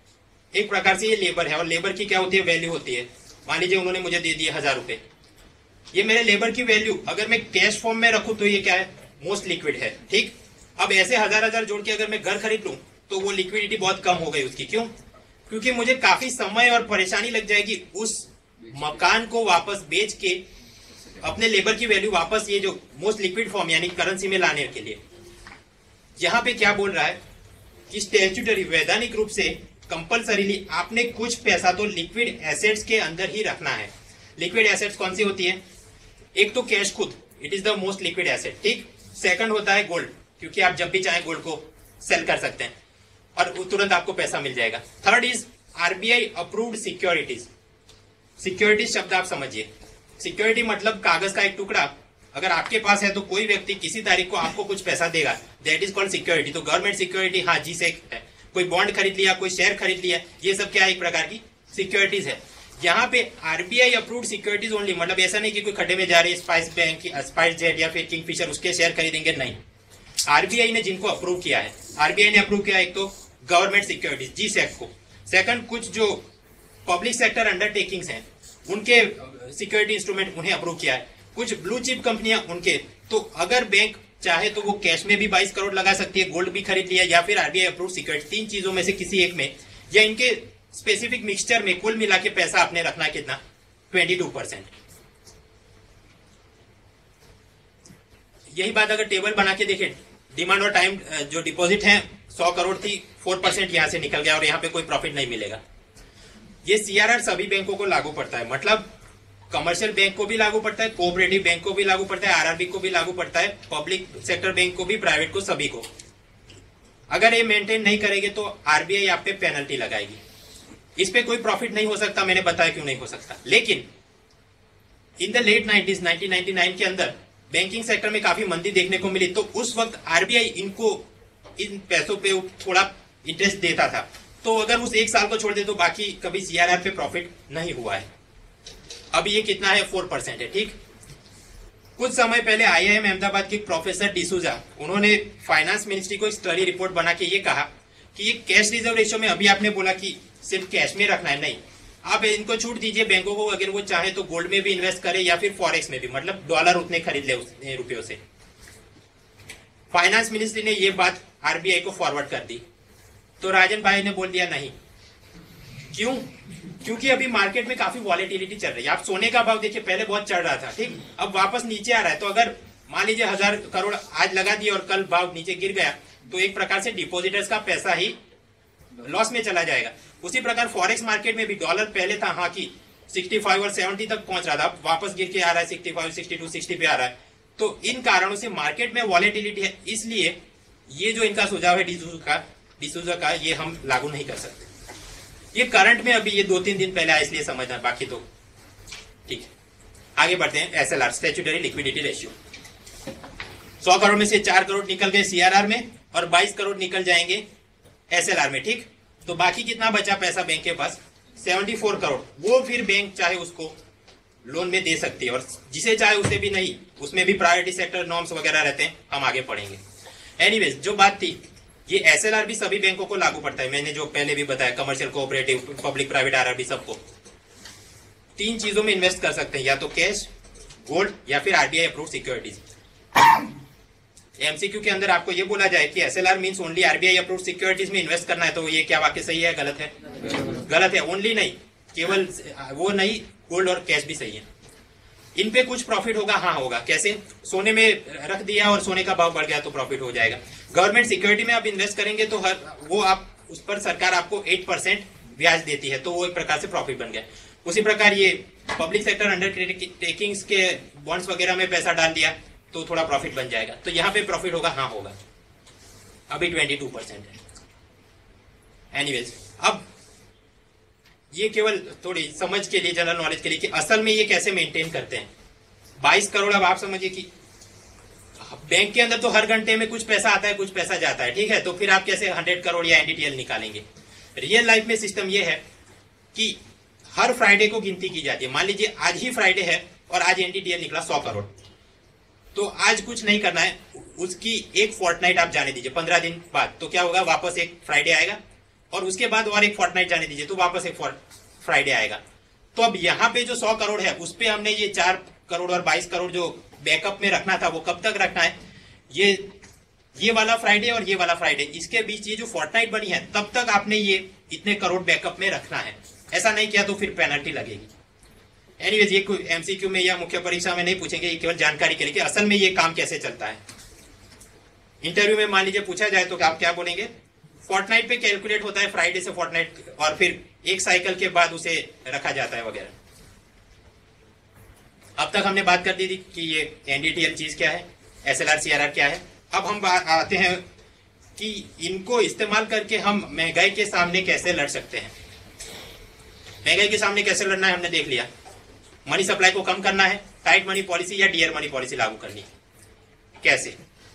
एक प्रकार से ये लेबर है, और लेबर की क्या होती है, वैल्यू होती है। मान लीजिए उन्होंने मुझे दे दिए हजार रुपए, ये मेरे लेबर की वैल्यू अगर मैं कैश फॉर्म में रखूं तो ये क्या है, मोस्ट लिक्विड है, ठीक। अब ऐसे हजार हजार जोड़ के अगर मैं घर खरीद लूं तो वो लिक्विडिटी बहुत कम हो गई उसकी। क्यों? क्योंकि मुझे काफी समय और परेशानी लग जाएगी उस मकान को वापस बेच के अपने लेबर की वैल्यू वापस ये जो मोस्ट लिक्विड फॉर्म यानी करेंसी में लाने के लिए। यहां पे क्या बोल रहा है कि स्टैट्यूटरी वैधानिक रूप से कंपलसरीली आपने कुछ पैसा तो लिक्विड एसेट्स के अंदर ही रखना है। लिक्विड एसेट्स कौन सी होती है? एक तो कैश खुद, it is the most liquid asset, ठीक। सेकंड होता है गोल्ड, क्योंकि आप जब भी चाहें गोल्ड को सेल कर सकते हैं और तुरंत आपको पैसा मिल जाएगा। Third is RBI approved securities. Securities शब्द आप समझिए, सिक्योरिटी मतलब कागज का एक टुकड़ा अगर आपके पास है तो कोई व्यक्ति किसी तारीख को आपको कुछ पैसा देगा, दैट इज कॉल्ड सिक्योरिटी। तो गवर्नमेंट सिक्योरिटी, हाँ जी से है, कोई बॉन्ड खरीद लिया, कोई शेयर खरीद लिया, ये सब क्या है, एक प्रकार की सिक्योरिटीज है। यहाँ पे आरबीआई अप्रूव्ड सिक्योरिटीज ओनली, मतलब ऐसा नहीं कि कोई खड्डे में जा रही है स्पाइस बैंक, स्पाइस जेट या फिर किंगफिशर उसके शेयर खरीदेंगे, नहीं। आरबीआई ने जिनको अप्रूव किया है, आरबीआई ने अप्रूव किया एक तो गवर्नमेंट सिक्योरिटीज जी सेक्ट को, सेकंड कुछ जो पब्लिक सेक्टर अंडरटेकिंग्स हैं उनके सिक्योरिटी इंस्ट्रूमेंट उन्हें अप्रूव किया है, कुछ ब्लू चिप कंपनियां उनके। तो अगर बैंक चाहे तो वो कैश में भी बाईस करोड़ लगा सकती है, गोल्ड भी खरीद लिया, या फिर आरबीआई अप्रूव सिक्योरिटी, तीन चीजों में से किसी एक में या इनके स्पेसिफिक मिक्सचर में कुल मिला के पैसा आपने रखना कितना, बाईस परसेंट। यही बात अगर टेबल बना के देखें, डिमांड और टाइम जो डिपॉजिट है सौ करोड़ थी, फोर परसेंट यहां से निकल गया और यहां पे कोई प्रॉफिट नहीं मिलेगा। ये सीआरआर सभी बैंकों को लागू पड़ता है, मतलब कमर्शियल बैंक को भी लागू पड़ता है, कोऑपरेटिव बैंक को भी लागू पड़ता है, आरआरबी को भी लागू पड़ता है, पब्लिक सेक्टर बैंक को भी, प्राइवेट को, सभी को। अगर ये मेंटेन नहीं करेंगे तो आरबीआई आप पे पेनल्टी लगाएगी। इस पे कोई प्रॉफिट नहीं हो सकता, मैंने बताया क्यों नहीं हो सकता। लेकिन in the late nineties, nineteen ninety nine के अंदर बैंकिंग सेक्टर में काफी मंदी देखने को मिली, तो उस वक्त आरबीआई इनको इन पैसों पे थोड़ा इंटरेस्ट देता था। तो अगर उस एक साल को छोड़ दे तो बाकी कभी सीआरआर पे प्रॉफिट नहीं हुआ है। अब ये कितना है, फोर परसेंट है, ठीक। कुछ समय पहले आईआईएम अहमदाबाद के प्रोफेसर डिसूजा, उन्होंने फाइनेंस मिनिस्ट्री को एक स्टडी रिपोर्ट बना के ये कहा कि ये कैश रिजर्व रेशियो में, अभी आपने बोला कि सिर्फ कैश में रखना है, नहीं, आप इनको छूट दीजिए बैंकों को, अगर वो चाहे तो गोल्ड में भी इन्वेस्ट करे या फिर फॉरेक्स में भी, मतलब डॉलर उतने खरीद ले उतने रुपयों से। फाइनेंस मिनिस्ट्री ने ये बात आरबीआई को फॉरवर्ड कर दी, तो राजन भाई ने बोल दिया नहीं। क्यों? क्योंकि अभी मार्केट में काफी वॉलेटिलिटी चल रही है। आप सोने का भाव देखिए, पहले बहुत चढ़ रहा था, ठीक, अब वापस नीचे आ रहा है। तो अगर मान लीजिए हजार करोड़ आज लगा दिए और कल भाव नीचे गिर गया तो एक प्रकार से डिपॉजिटर्स का पैसा ही लॉस में चला जाएगा। उसी प्रकार फॉरेक्स मार्केट में भी डॉलर पहले था हाँ की पैंसठ और सत्तर तक पहुंच रहा था, अब वापस गिर के आ रहा है पैंसठ, बासठ, साठ पे आ रहा है। तो इन कारणों से मार्केट में वॉलेटिलिटी है, इसलिए ये जो इनका सुझाव है डिसूजा का डिसूजा का ये हम लागू नहीं कर सकते। ये करंट में अभी ये दो तीन दिन पहले आया, इसलिए समझना, बाकी तो ठीक है। आगे बढ़ते हैं। SLR, statutory liquidity ratio. सौ करोड़ में से चार करोड़ निकल गए सीआरआर में और बाईस करोड़ निकल जाएंगे एसएलआर में, ठीक। तो बाकी कितना बचा पैसा बैंक के पास, चौहत्तर करोड़। वो फिर बैंक चाहे उसको लोन में दे सकती है और जिसे चाहे उसे भी नहीं, उसमें भी प्रायोरिटी सेक्टर नॉर्म्स वगैरह रहते हैं, हम आगे पढ़ेंगे। एनीवेज, जो बात थी, ये एसएलआर भी सभी बैंकों को लागू पड़ता है, मैंने जो पहले भी बताया, commercial, cooperative, public, private, RRB, सबको। तीन चीजों में इन्वेस्ट कर सकते हैं, या तो कैश, गोल्ड या फिर आरबीआई अप्रूव्ड सिक्योरिटीज। एमसीक्यू के अंदर आपको ये बोला जाए कि SLR means only RBI approved securities में इन्वेस्ट करना है, तो ये क्या वाक्य सही है, गलत है? गलत है। ओनली नहीं, केवल वो नहीं, गोल्ड और कैश भी सही है। इन पे कुछ प्रॉफिट होगा, हाँ होगा। कैसे? सोने में रख दिया और सोने का भाव बढ़ गया तो प्रॉफिट हो जाएगा। गवर्नमेंट सिक्योरिटी में आप इन्वेस्ट करेंगे तो हर वो आप उस पर सरकार आपको आठ परसेंट ब्याज देती है, तो वो एक प्रकार से प्रॉफिट बन गया। उसी प्रकार ये पब्लिक सेक्टर अंडरटेकिंग्स के बॉन्ड्स वगैरह में पैसा डाल दिया तो थोड़ा प्रॉफिट बन जाएगा, तो यहाँ पे प्रॉफिट होगा, हाँ होगा। अभी बाईस परसेंट है। एनीवेज, अब ये केवल थोड़ी समझ के लिए, जनरल नॉलेज के लिए कि असल में ये कैसे मेंटेन करते हैं। बाईस करोड़, अब आप समझिए कि बैंक के अंदर तो हर घंटे में कुछ पैसा आता है, कुछ पैसा जाता है, ठीक है, तो फिर आप कैसे सौ करोड़ या एनडीटीएल निकालेंगे? रियल लाइफ में सिस्टम ये है कि हर फ्राइडे को गिनती की जाती है। मान लीजिए आज ही फ्राइडे है और आज एनडीटीएल निकला सौ करोड़, तो आज कुछ नहीं करना है, उसकी एक फोर्टनाइट आप जाने दीजिए, पंद्रह दिन बाद, तो क्या होगा, वापस एक फ्राइडे आएगा, और उसके बाद और एक फोर्टनाइट जाने दीजिए तो वापस एक फ्राइडे आएगा। तो अब यहाँ पे जो सौ करोड़ है उस पे हमने ये चार करोड़ और बाईस करोड़ जो बैकअप में रखना था वो कब तक रखना है, ये ये वाला फ्राइडे और ये वाला फ्राइडे, इसके बीच ये जो फोर्टनाइट बनी है तब तक आपने ये इतने करोड़ बैकअप में रखना है। ऐसा नहीं किया तो फिर पेनल्टी लगेगी। एनीवेज, ये कोई एमसीक्यू में या मुख्य परीक्षा में नहीं पूछेंगे, ये केवल जानकारी के लिए कि असल में ये काम कैसे चलता है। इंटरव्यू में मान लीजिए पूछा जाए तो आप क्या बोलेंगे, फोर्टनाइट पे कैलकुलेट होता है, फ्राइडे से फोर्टनाइट, और फिर एक साइकिल के बाद उसे रखा जाता है वगैरह। अब तक हमने बात कर दी थी कि ये एनडीटीएल चीज क्या है, एसएलआर सीआरआर क्या है। अब हम बात आते हैं कि इनको इस्तेमाल करके हम महंगाई के सामने कैसे लड़ सकते हैं। महंगाई के सामने कैसे लड़ना है हमने देख लिया। मनी सप्लाई को कम करना है, टाइट मनी पॉलिसी या डियर मनी पॉलिसी लागू करनी है। कैसे?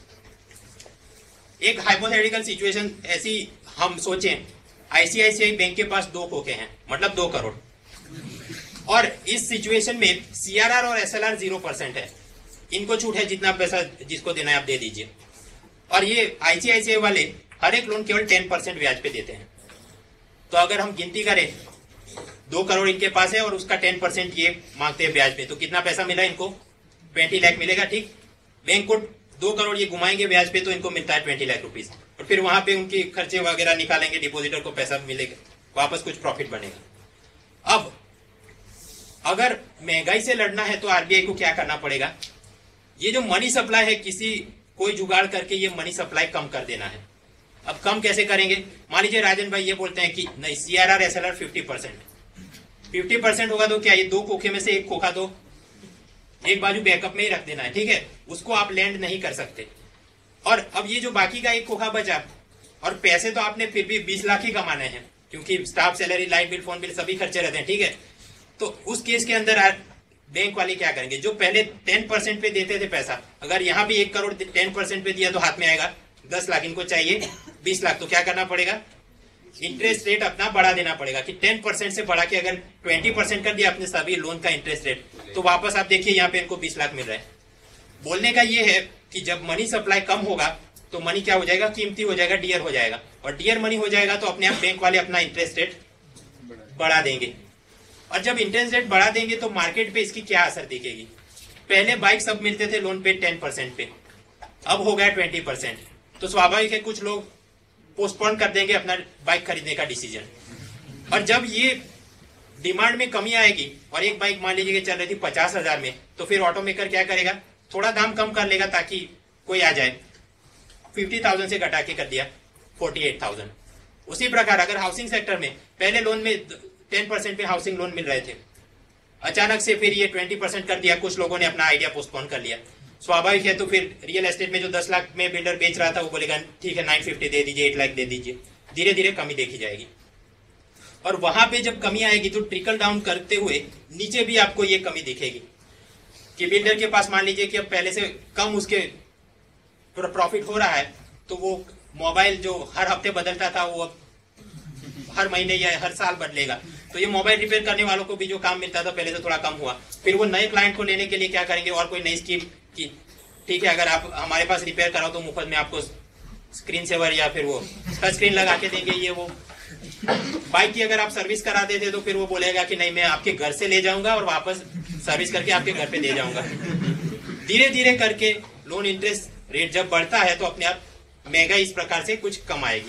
एक हाइपोथेटिकल सिचुएशन ऐसी हम सोचें, आईसीआईसीआई बैंक के पास दो खोखे हैं, मतलब दो करोड़, और इस सिचुएशन में सीआरआर और एसएलआर जीरो परसेंट है। इनको छूट है, जितना पैसा जिसको देना है आप दे दीजिए। और ये आईसीआईसीआई वाले हर एक लोन केवल टेन परसेंट ब्याज पे देते हैं। तो अगर हम गिनती करें, दो करोड़ इनके पास है और उसका टेन परसेंट ये मांगते हैं ब्याज पे, तो कितना पैसा मिला इनको? ट्वेंटी लाख मिलेगा। ठीक, बैंक को दो करोड़ ये घुमाएंगे ब्याज पे तो इनको मिलता है ट्वेंटी लाख रुपीज, और फिर वहां पे उनकी खर्चे वगैरह निकालेंगे, डिपोजिटर को पैसा मिलेगा, वापस कुछ प्रॉफिट बनेगा। अब अगर महंगाई से लड़ना है तो आरबीआई को क्या करना पड़ेगा? ये जो मनी सप्लाई है, किसी कोई जुगाड़ करके ये मनी सप्लाई कम कर देना है। अब कम कैसे करेंगे? मान लीजिए राजन भाई ये बोलते हैं कि नहीं, CRR SLR fifty percent fifty percent होगा तो क्या ये दो खोखे में से एक खोखा दो, एक बाजू बैकअप में ही रख देना है, ठीक है, उसको आप लैंड नहीं कर सकते। और अब ये जो बाकी का एक खोखा बचा, और पैसे तो आपने फिर भी बीस लाख ही कमाने हैं, क्योंकि staff salary, light bill, phone bill सभी खर्चे रहते हैं, ठीक है। तो उस केस के अंदर बैंक वाले क्या करेंगे? जो पहले टेन परसेंट पे देते थे पैसा, अगर यहाँ भी एक करोड़ टेन परसेंट पे दिया तो हाथ में आएगा दस लाख, इनको चाहिए बीस लाख, तो क्या करना पड़ेगा? इंटरेस्ट रेट अपना बढ़ा देना पड़ेगा कि टेन परसेंट से बढ़ा के अगर ट्वेंटी परसेंट कर दिया अपने सभी लोन का इंटरेस्ट रेट, तो वापस आप देखिए यहाँ पे इनको बीस लाख मिल रहा है। बोलने का ये है कि जब मनी सप्लाई कम होगा तो मनी क्या हो जाएगा? कीमती हो जाएगा, डियर हो जाएगा, और डियर मनी हो जाएगा तो अपने आप बैंक वाले अपना इंटरेस्ट रेट बढ़ा देंगे। और जब इंटरेस्ट रेट बढ़ा देंगे तो मार्केट पे इसकी क्या असर दिखेगी? पहले बाइक सब मिलते थे लोन पे टेन परसेंट पे, अब हो गया ट्वेंटी परसेंट, तो स्वाभाविक है कुछ लोग पोस्टपोन कर देंगे अपना बाइक खरीदने का डिसीजन। और जब ये डिमांड में कमी आएगी और एक बाइक मान लीजिए चल रही थी पचास हजार में, तो फिर ऑटोमेकर क्या करेगा? थोड़ा दाम कम कर लेगा ताकि कोई आ जाए, फिफ्टी थाउजेंड से घटा के कर दिया फोर्टी एट थाउजेंड। उसी प्रकार अगर हाउसिंग सेक्टर में पहले लोन में टेन परसेंट पे हाउसिंग लोन मिल रहे थे, अचानक से फिर ये ट्वेंटी परसेंट कर दिया, कुछ लोगों ने अपना आइडिया पोस्टपोन कर लिया, स्वाभाविक है तो फिर रियल एस्टेट में जो दस लाख में बिल्डर बेच रहा था वो बोलेगा ठीक है नाइन फिफ्टी दे दीजिए, एट लाख दे दीजिए, धीरे धीरे कमी देखी जाएगी। और वहां पे जब कमी आएगी तो ट्रिकल डाउन करते हुए नीचे भी आपको ये कमी दिखेगी कि बिल्डर के पास मान लीजिए कि अब पहले से कम उसके प्रॉफिट हो रहा है, तो वो मोबाइल जो हर हफ्ते बदलता था वो अब हर महीने या हर साल बदलेगा, तो ये मोबाइल रिपेयर करने वालों को भी जो काम मिलता था पहले से थोड़ा कम हुआ। फिर वो नए क्लाइंट को लेने के लिए क्या करेंगे? और कोई नई स्कीम की, ठीक है अगर आप हमारे पास रिपेयर कराओ तो मुफ्त में आपको स्क्रीन सेवर या फिर वो टच स्क्रीन लगा के देंगे। ये वो बाइक की अगर आप सर्विस करा देते तो फिर वो बोलेगा कि नहीं मैं आपके घर से ले जाऊंगा और वापस सर्विस करके आपके घर पे दे जाऊंगा। धीरे धीरे करके लोन इंटरेस्ट रेट जब बढ़ता है तो अपने आप महंगाई इस प्रकार से कुछ कम आएगी।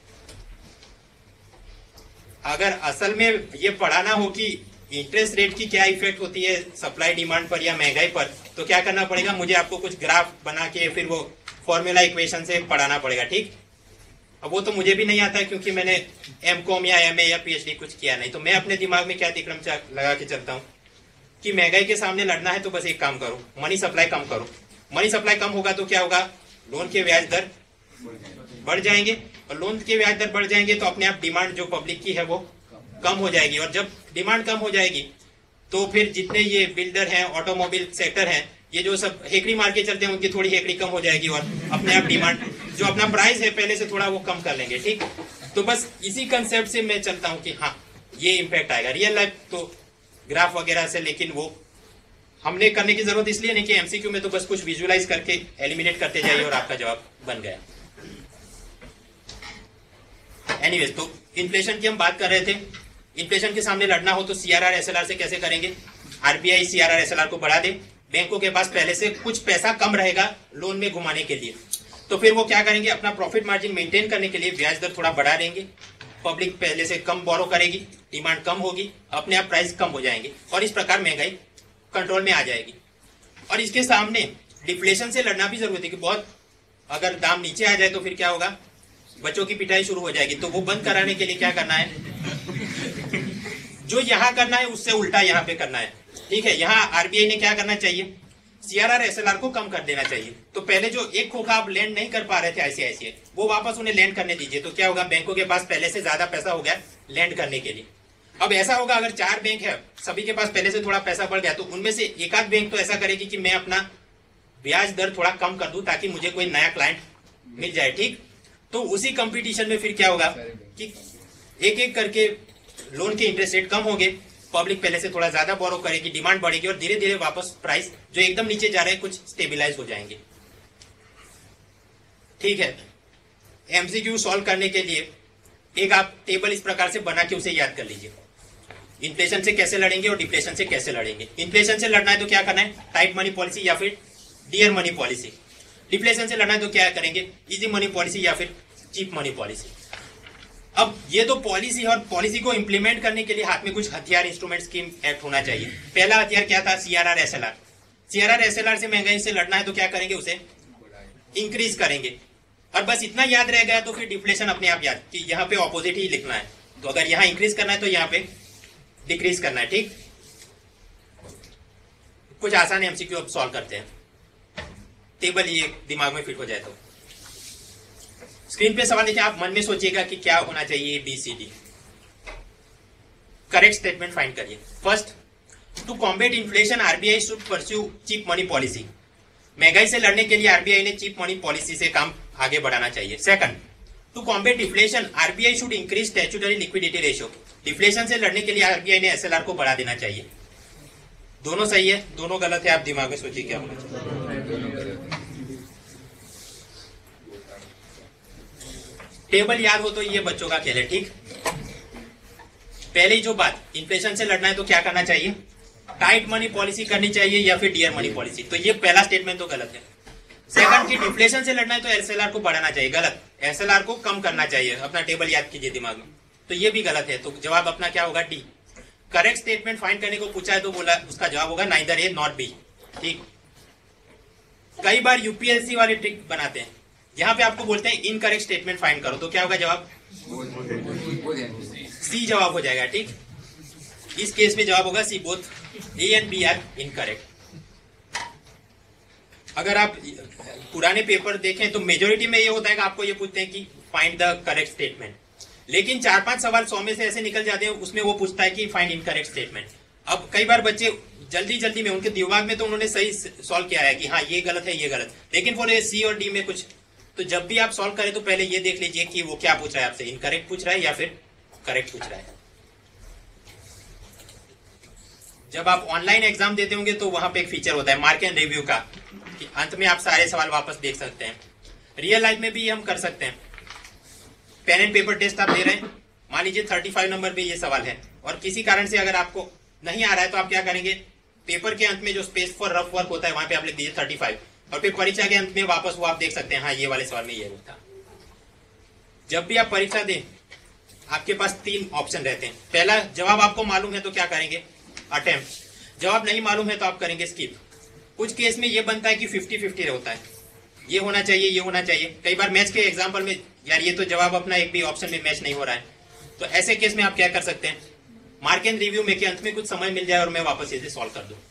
अगर असल में ये पढ़ाना हो कि इंटरेस्ट रेट की क्या इफेक्ट होती है सप्लाई डिमांड पर या महंगाई पर, तो क्या करना पड़ेगा? मुझे आपको कुछ ग्राफ बना के फिर वो फॉर्मूला इक्वेशन से पढ़ाना पड़ेगा, ठीक। अब वो तो मुझे भी नहीं आता है क्योंकि मैंने एम कॉम या एम ए या पीएचडी कुछ किया नहीं, तो मैं अपने दिमाग में क्या दिक्रम लगा के चलता हूँ कि महंगाई के सामने लड़ना है तो बस एक काम करो, मनी सप्लाई कम करो। मनी सप्लाई कम होगा तो क्या होगा? लोन के ब्याज दर बढ़ जाएंगे, और लोन के ब्याज दर बढ़ जाएंगे तो अपने आप डिमांड जो पब्लिक की है वो कम हो जाएगी, और जब डिमांड कम हो जाएगी तो फिर जितने ये बिल्डर हैं, ऑटोमोबाइल सेक्टर हैं, ये जो सब हेकड़ी मार के चलते हैं उनकी थोड़ी हेकड़ी कम हो जाएगी और अपने आप डिमांड जो अपना प्राइस है पहले से थोड़ा वो कम कर लेंगे, ठीक। तो बस इसी कंसेप्ट से मैं चलता हूँ कि हाँ ये इम्पैक्ट आएगा। रियल लाइफ तो ग्राफ वगैरह से, लेकिन वो हमने करने की जरूरत इसलिए नहीं कि एमसीक्यू में तो बस कुछ विजुअलाइज करके एलिमिनेट करते जाइए और आपका जवाब बन गया। एनीवेज, तो इन्फ्लेशन की हम बात कर रहे थे। इन्फ्लेशन के सामने लड़ना हो तो सीआरआर एसएलआर से कैसे करेंगे? आरबीआई सीआरआर एसएलआर को बढ़ा दे, बैंकों के पास पहले से कुछ पैसा कम रहेगा लोन में घुमाने के लिए, तो फिर वो क्या करेंगे, अपना प्रॉफिट मार्जिन मेंटेन करने के लिए ब्याज दर थोड़ा बढ़ा देंगे, पब्लिक पहले से कम बोरो करेगी, डिमांड कम होगी, अपने आप प्राइस कम हो जाएंगे और इस प्रकार महंगाई कंट्रोल में आ जाएगी। और इसके सामने डिफ्लेशन से लड़ना भी जरूरत है कि बहुत अगर दाम नीचे आ जाए तो फिर क्या होगा, बच्चों की पिटाई शुरू हो जाएगी। तो वो बंद कराने के लिए क्या करना है, जो यहां करना है उससे उल्टा यहां पे करना है। ठीक है, यहां आरबीआई ने क्या करना चाहिए, सीआरआर एसएलआर को कम कर देना चाहिए। तो पहले जो एक खोखा आप लैंड नहीं कर पा रहे थे आईसीआईसीआई, वो वापस उन्हें लैंड करने दीजिए। तो क्या होगा, बैंकों के पास पहले से ज्यादा पैसा हो गया लैंड करने के लिए। अब ऐसा होगा, अगर चार बैंक है, सभी के पास पहले से थोड़ा पैसा बढ़ गया, तो उनमें से एक आध बैंक तो ऐसा करेगी कि मैं अपना ब्याज दर थोड़ा कम कर दूं ताकि मुझे कोई नया क्लाइंट मिल जाए। ठीक, तो उसी कंपटीशन में फिर क्या होगा कि एक एक करके लोन के इंटरेस्ट रेट कम होंगे, पब्लिक पहले से थोड़ा ज्यादा बोरो करेगी, डिमांड बढ़ेगी और धीरे धीरे वापस प्राइस जो एकदम नीचे जा रहे हैं कुछ स्टेबिलाईज हो जाएंगे। ठीक है, एमसीक्यू सॉल्व करने के लिए एक आप टेबल इस प्रकार से बना के उसे याद कर लीजिए। इन्फ्लेशन से कैसे लड़ेंगे और डिफ्लेशन से कैसे लड़ेंगे। इन्फ्लेशन से लड़ना है तो क्या करना है, टाइट मनी पॉलिसी या फिर डियर मनी पॉलिसी। डिफ्लेशन से लड़ना है तो क्या करेंगे, इजी मनी पॉलिसी या फिर चीप मनी पॉलिसी। अब ये तो पॉलिसी, और पॉलिसी को इंप्लीमेंट करने के लिए हाथ में कुछ हथियार, इंस्ट्रूमेंट, स्कीम एक्ट होना चाहिए। पहला हथियार क्या था, सीआरआर एसएलआर। सीआरआर एसएलआर से महंगाई से लड़ना है तो क्या करेंगे, उसे इंक्रीज करेंगे। और बस इतना याद रह गया तो फिर डिफ्लेशन अपने आप याद, कि यहाँ पे ऑपोजिट ही लिखना है। तो अगर यहाँ इंक्रीज करना है तो यहाँ पे डिक्रीज करना है। ठीक, कुछ आसान एमसीक्यू अब सॉल्व करते हैं, टेबल ये दिमाग में फिट हो जाए तो। स्क्रीन पे सवाल देखिए, आप मन में सोचिएगा कि क्या होना चाहिए, B C D. Correct statement find करिए। First, to combat inflation RBI should pursue cheap money policy. महंगाई से लड़ने के लिए आरबीआई ने चीप मनी पॉलिसी से काम आगे बढ़ाना चाहिए। Second, to combat deflation RBI should increase statutory liquidity ratio. Deflation से लड़ने के लिए आरबीआई ने एसएलआर को बढ़ा देना चाहिए। दोनों सही है, दोनों गलत है, आप दिमाग में सोचिए क्या होना चाहिए। टेबल याद हो तो ये बच्चों का खेल है। ठीक, पहले ही जो बात, इन्फ्लेशन से लड़ना है तो क्या करना चाहिए, टाइट मनी पॉलिसी करनी चाहिए या फिर डियर मनी पॉलिसी। तो ये पहला स्टेटमेंट तो गलत है। सेकंड, की डिफ्लेशन से लड़ना है तो एसएलआर को बढ़ाना चाहिए, गलत। एसएलआर को कम करना चाहिए। अपना टेबल याद कीजिए दिमाग में, तो ये भी गलत है। तो जवाब अपना क्या होगा, डी। करेक्ट स्टेटमेंट फाइंड करने को पूछा है तो बोला उसका जवाब होगा नाइदर ए नॉट बी। ठीक, कई बार यूपीएससी वाले ट्रिक बनाते हैं, यहाँ पे आपको बोलते हैं इनकरेक्ट स्टेटमेंट फाइंड करो, तो क्या होगा जवाब, सी जवाब हो जाएगा। ठीक, इस केस में जवाब होगा C, both A and B are incorrect. अगर आप पुराने पेपर देखें तो मेजोरिटी में ये होता है कि आपको ये पूछते हैं कि फाइंड द करेक्ट स्टेटमेंट, लेकिन चार पांच सवाल सौ में से ऐसे निकल जाते हैं उसमें वो पूछता है कि फाइंड इनकरेक्ट स्टेटमेंट। अब कई बार बच्चे जल्दी जल्दी में, उनके दिमाग में तो उन्होंने सही सॉल्व किया है कि हाँ ये गलत है ये गलत, लेकिन फॉर सी और डी में कुछ, तो जब भी आप सॉल्व करें तो पहले ये देख लीजिए कि वो क्या पूछ रहा है आपसे, इनकरेक्ट पूछ रहा है या फिर करेक्ट पूछ रहा है। जब आप ऑनलाइन एग्जाम देते होंगे तो वहां पे एक फीचर होता है मार्क एंड रिव्यू का, कि अंत में आप सारे सवाल वापस देख सकते हैं। रियल लाइफ में भी हम कर सकते हैं। पेन एंड पेपर टेस्ट आप दे रहे हैं, मान लीजिए पैंतीस नंबर पे ये सवाल है और किसी कारण से अगर आपको नहीं आ रहा है तो आप क्या करेंगे, पेपर के अंत में जो स्पेस फॉर रफ वर्क होता है वहां पे आप लिख दीजिए पैंतीस, और फिर परीक्षा के अंत में वापस वो आप देख सकते हैं हाँ ये वाले सवाल में ये था। जब भी आप परीक्षा दें आपके पास तीन ऑप्शन रहते हैं। पहला, जवाब आपको मालूम है तो क्या करेंगे, अटेम्प्ट। जवाब नहीं मालूम है तो आप करेंगे स्किप। कुछ केस में ये बनता है कि फिफ्टी फिफ्टी होता है, ये होना चाहिए ये होना चाहिए। कई बार मैच के एग्जाम्पल में यार ये तो जवाब अपना एक भी ऑप्शन में मैच नहीं हो रहा है, तो ऐसे केस में आप क्या कर सकते हैं, मार्क एंड रिव्यू में के अंत में कुछ समय मिल जाए और मैं वापस इसे सॉल्व कर दूं।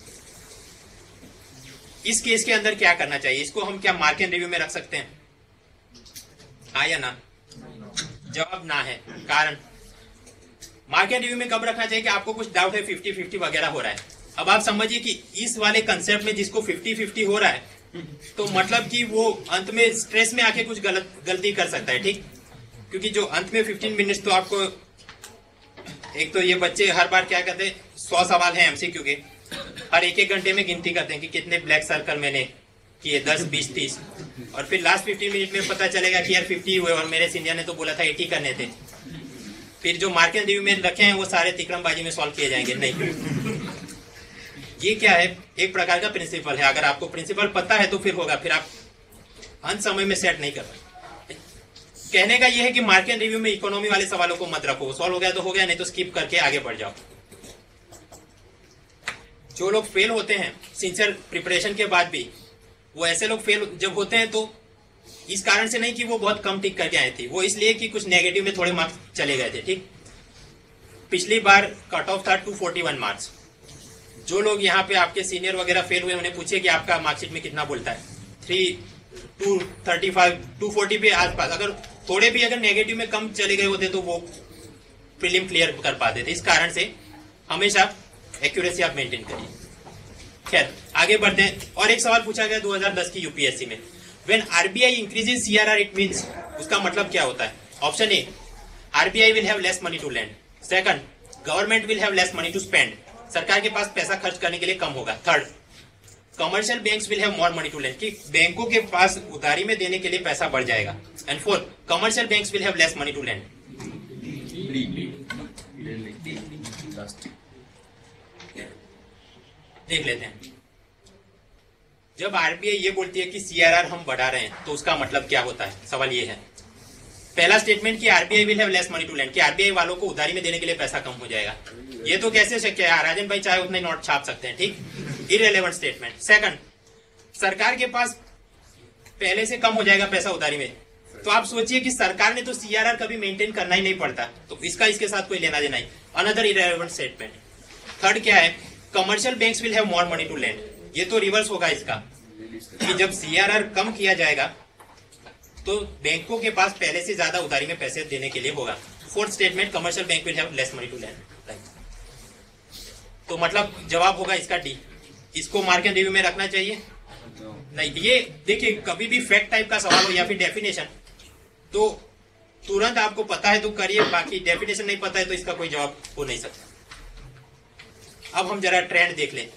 इस केस के अंदर क्या करना चाहिए, इसको हम क्या मार्क एंड रिव्यू में रख सकते हैं, हाँ या ना? जवाब ना है। कारण, मार्क एंड रिव्यू में कब रखना चाहिए कि आपको कुछ डाउट है, फिफ्टी फिफ्टी वगैरह हो रहा है। अब आप समझिए कि इस वाले कंसेप्ट में जिसको फिफ्टी फिफ्टी हो रहा है तो मतलब कि वो अंत में स्ट्रेस में आके कुछ गलत गलती कर सकता है। ठीक, क्योंकि जो अंत में फिफ्टीन मिनट्स तो आपको, एक तो ये बच्चे हर बार क्या करते हैं, सौ सवाल है एमसीक्यू के, हर एक एक घंटे में गिनती करते हैं कि कितने ब्लैक सर्कल मैंने किए, दस बीस तीस, और फिर लास्ट फिफ्टीन मिनट में पता चलेगा कि यार फिफ्टी हुए और मेरे सीनियर ने तो बोला था एटी करने थे। फिर जो मार्केट रिव्यू में रखे हैं वो सारे तिकड़मबाजी में सॉल्व किए जाएंगे, नहीं। ये क्या है, एक प्रकार का प्रिंसिपल है। अगर आपको प्रिंसिपल पता है तो फिर होगा, फिर आप अंत समय में सेट नहीं कर पाए। कहने का ये है कि मार्केट रिव्यू में इकोनॉमी वाले सवालों को मत रखो, सॉल्व हो गया तो हो गया, नहीं तो स्किप करके आगे बढ़ जाओ। जो लोग फेल होते हैं सिंसियर प्रिपरेशन के बाद भी, वो ऐसे लोग फेल जब होते हैं तो इस कारण से नहीं कि वो बहुत कम टिक करके आए थे, वो इसलिए कि कुछ नेगेटिव में थोड़े मार्क्स चले गए थे, ठीक। पिछली बार कट ऑफ था टू फोर्टी वन मार्क्स। जो लोग यहाँ पे आपके सीनियर वगैरह फेल हुए, उन्हें पूछिए कि आपका मार्कशीट में कितना बोलता है, three two thirty five two forty पे आसपास। अगर थोड़े भी अगर नेगेटिव में कम चले गए होते तो वो प्रीलिम क्लियर कर पाते थे। इस कारण से हमेशा एक्यूरेसी आप मेंटेन करिए। खैर आगे बढ़ते हैं। और एक सवाल पूछा गया दो हज़ार दस की यूपीएससी में, when RBI increases CRR it means, उसका मतलब क्या होता है? Option A, RBI will have less money to lend. Second, government will have less money to spend, सरकार के पास पैसा खर्च करने के लिए कम होगा। Third, commercial banks will have more money to lend, कि बैंकों के पास उधारी में देने के लिए पैसा बढ़ जाएगा। And fourth, commercial banks will have less money to lend. देख लेते हैं। जब आरबीआई ये बोलती है कि सीआरआर हम बढ़ा रहे हैं तो उसका मतलब क्या होता है? सवाल ये है। पहला स्टेटमेंट कि RBI will have less money to lend, कि आरबीआई वालों को उधारी में देने के लिए पैसा कम हो जाएगा। ये तो कैसे शक्य है? राजन भाई चाहे उतने नोट छाप सकते हैं, ठीक। Irrelevant statement. सेकंड, सरकार के पास पहले से कम हो जाएगा पैसा उधारी में। तो आप सोचिए कि सरकार ने तो सीआरआर कभी मेंटेन करना ही नहीं पड़ता, तो इसका इसके साथ कोई लेना देना नहीं। Another irrelevant statement. थर्ड क्या है? Commercial banks will have more money to lend, ये तो रिवर्स होगा इसका, कि जब सीआरआर कम किया जाएगा तो बैंकों के पास पहले से ज्यादा उधारी में पैसे देने के लिए होगा। Fourth statement, commercial bank will have less money to lend. तो मतलब जवाब होगा इसका डी। इसको मार्केट रिव्यू में रखना चाहिए नहीं। ये देखिए, कभी भी फैक्ट टाइप का सवाल हो या फिर डेफिनेशन, तो तुरंत आपको पता है तो करिए, बाकी डेफिनेशन नहीं पता है तो इसका कोई जवाब हो नहीं सकता। अब हम जरा ट्रेंड देख लें।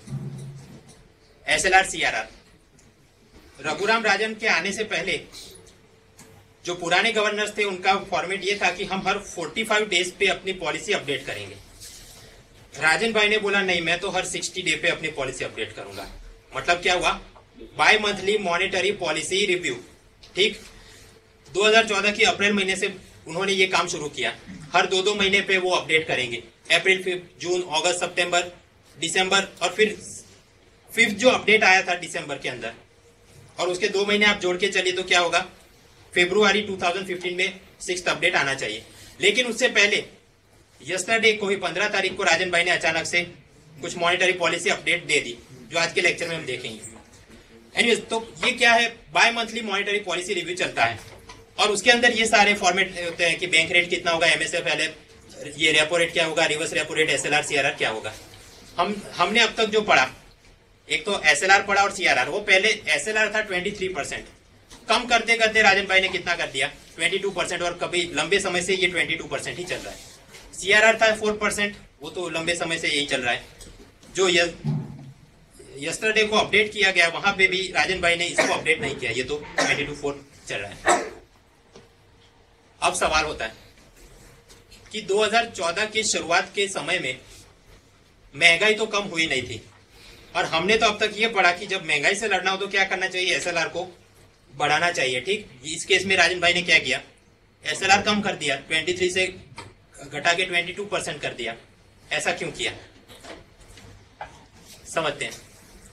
एसएलआर सीआरआर, रघुराम राजन के आने से पहले जो पुराने गवर्नर्स थे उनका फॉर्मेट ये था कि हम हर पैंतालीस डेज पे अपनी पॉलिसी अपडेट करेंगे। राजन भाई ने बोला नहीं, मैं तो हर साठ डे पे अपनी पॉलिसी अपडेट करूंगा। मतलब क्या हुआ? Bimonthly monetary policy review, ठीक। दो हज़ार चौदह की अप्रैल महीने से उन्होंने ये काम शुरू किया। हर दो दो महीने पे वो अपडेट करेंगे। अप्रैल, फिर जून, अगस्त, सितंबर, दिसंबर, और फिर फिफ्थ जो अपडेट आया था दिसंबर के अंदर, और उसके दो महीने आप जोड़ के चलिए तो क्या होगा? फरवरी दो हज़ार पंद्रह में सिक्स्थ अपडेट आना चाहिए। लेकिन उससे पहले यस्टरडे को ही पंद्रह तारीख को राजन भाई ने अचानक से कुछ मॉनेटरी पॉलिसी अपडेट दे दी, जो आज के लेक्चर में हम देखेंगे। एनीवेज, तो ये क्या है? Bimonthly monetary policy review चलता है, और उसके अंदर ये सारे फॉर्मेट होते हैं कि बैंक रेट कितना होगा, एमएसएफ, एलएफ, ये रेपो रेट क्या होगा, reverse repo rate, SLR, CRR क्या होगा। हम हमने अब तक जो पढ़ा, एक तो एसएलआर पढ़ा और सीआरआर। वो पहले एसएलआर था तेईस परसेंट, कम करते करते राजन भाई ने कितना कर दिया? बाईस परसेंट, और कभी लंबे समय से ये बाईस परसेंट ही चल रहा है। सीआरआर था चार परसेंट, वो तो लंबे समय से यही चल रहा है। जो यस्टरडे को अपडेट किया गया वहां पे भी राजन भाई ने इसको अपडेट नहीं किया, ये तो बाईस टू चार चल रहा है। अब सवाल होता है कि दो हज़ार चौदह के शुरुआत के समय में महंगाई तो कम हुई नहीं थी, और हमने तो अब तक ये पढ़ा कि जब महंगाई से लड़ना हो तो क्या करना चाहिए? एसएलआर को बढ़ाना चाहिए, ठीक। इस केस में राजन भाई ने क्या किया? एसएलआर कम कर दिया, तेईस से घटा के बाईस परसेंट कर दिया। ऐसा क्यों किया? समझते हैं।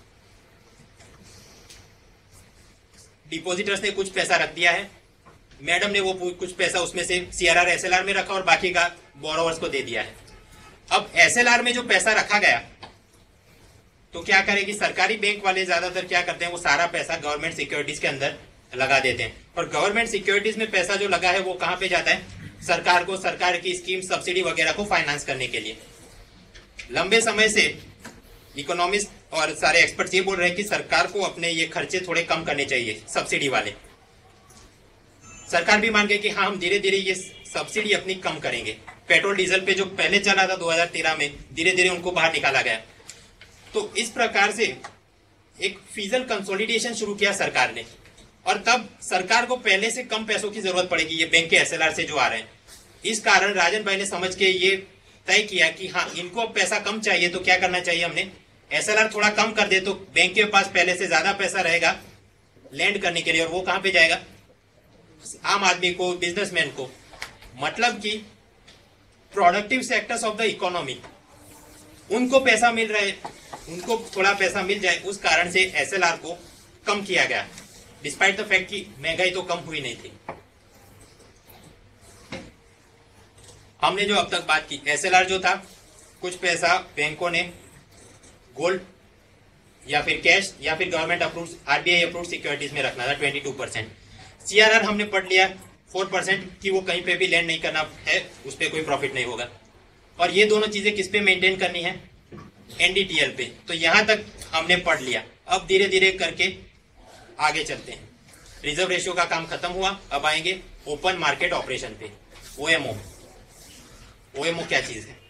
डिपॉजिटर्स ने कुछ पैसा रख दिया है, मैडम ने वो कुछ पैसा उसमें से सीआरआर एसएलआर में रखा और बाकी का बोरोवर्स को दे दिया है। अब एसएलआर में जो पैसा रखा गया तो क्या करेगी? सरकारी बैंक वाले ज्यादातर क्या करते हैं? वो सारा पैसा गवर्नमेंट सिक्योरिटीज के अंदर लगा देते हैं, और गवर्नमेंट सिक्योरिटीज में पैसा जो लगा है वो कहां पे जाता है? सरकार को, सरकार की स्कीम, सब्सिडी वगैरह को फाइनेंस करने के लिए। लंबे समय से इकोनॉमिस्ट और सारे एक्सपर्ट्स ये बोल रहे हैं कि सरकार को अपने ये खर्चे थोड़े कम करने चाहिए, सब्सिडी वाले। सरकार भी मान गई कि हाँ, हम धीरे धीरे ये सब्सिडी अपनी कम करेंगे। पेट्रोल डीजल पे जो पहले चला था दो हज़ार तेरह में, धीरे धीरे उनको बाहर निकाला गया। तो इस प्रकार से एक फिजिकल कंसोलिडेशन शुरू किया सरकार ने, और तब सरकार को पहले से कम पैसों की जरूरत पड़ेगी ये बैंक के एसएलआर से जो आ रहे हैं। इस कारण राजन भाई ने समझ के ये तय किया कि हाँ इनको पैसा कम चाहिए तो क्या करना चाहिए, हमने एसएलआर थोड़ा कम कर दे तो बैंक के पास पहले से ज्यादा पैसा रहेगा लैंड करने के लिए, और वो कहां पे जाएगा, आम आदमी को, बिजनेसमैन को। मतलब कि productive sectors of the economy उनको पैसा मिल रहा है, उनको थोड़ा पैसा मिल जाए, उस कारण से एसएलआर को कम किया गया, डिस्पाइट द फैक्ट कि महंगाई तो कम हुई नहीं थी। हमने जो अब तक बात की, एसएलआर जो था, कुछ पैसा बैंकों ने गोल्ड या फिर कैश या फिर government approved RBI approved securities में रखना था बाईस परसेंट। सीआरआर हमने पढ़ लिया चार परसेंट कि वो कहीं पे भी लैंड नहीं करना है, उस पर कोई प्रॉफिट नहीं होगा। और ये दोनों चीजें किस पे मेंटेन करनी है, एनडीटीएल पे। तो यहां तक हमने पढ़ लिया। अब धीरे धीरे करके आगे चलते हैं। रिजर्व रेशियो का काम खत्म हुआ, अब आएंगे ओपन मार्केट ऑपरेशन पे, ओएमओ। ओएमओ क्या चीज है?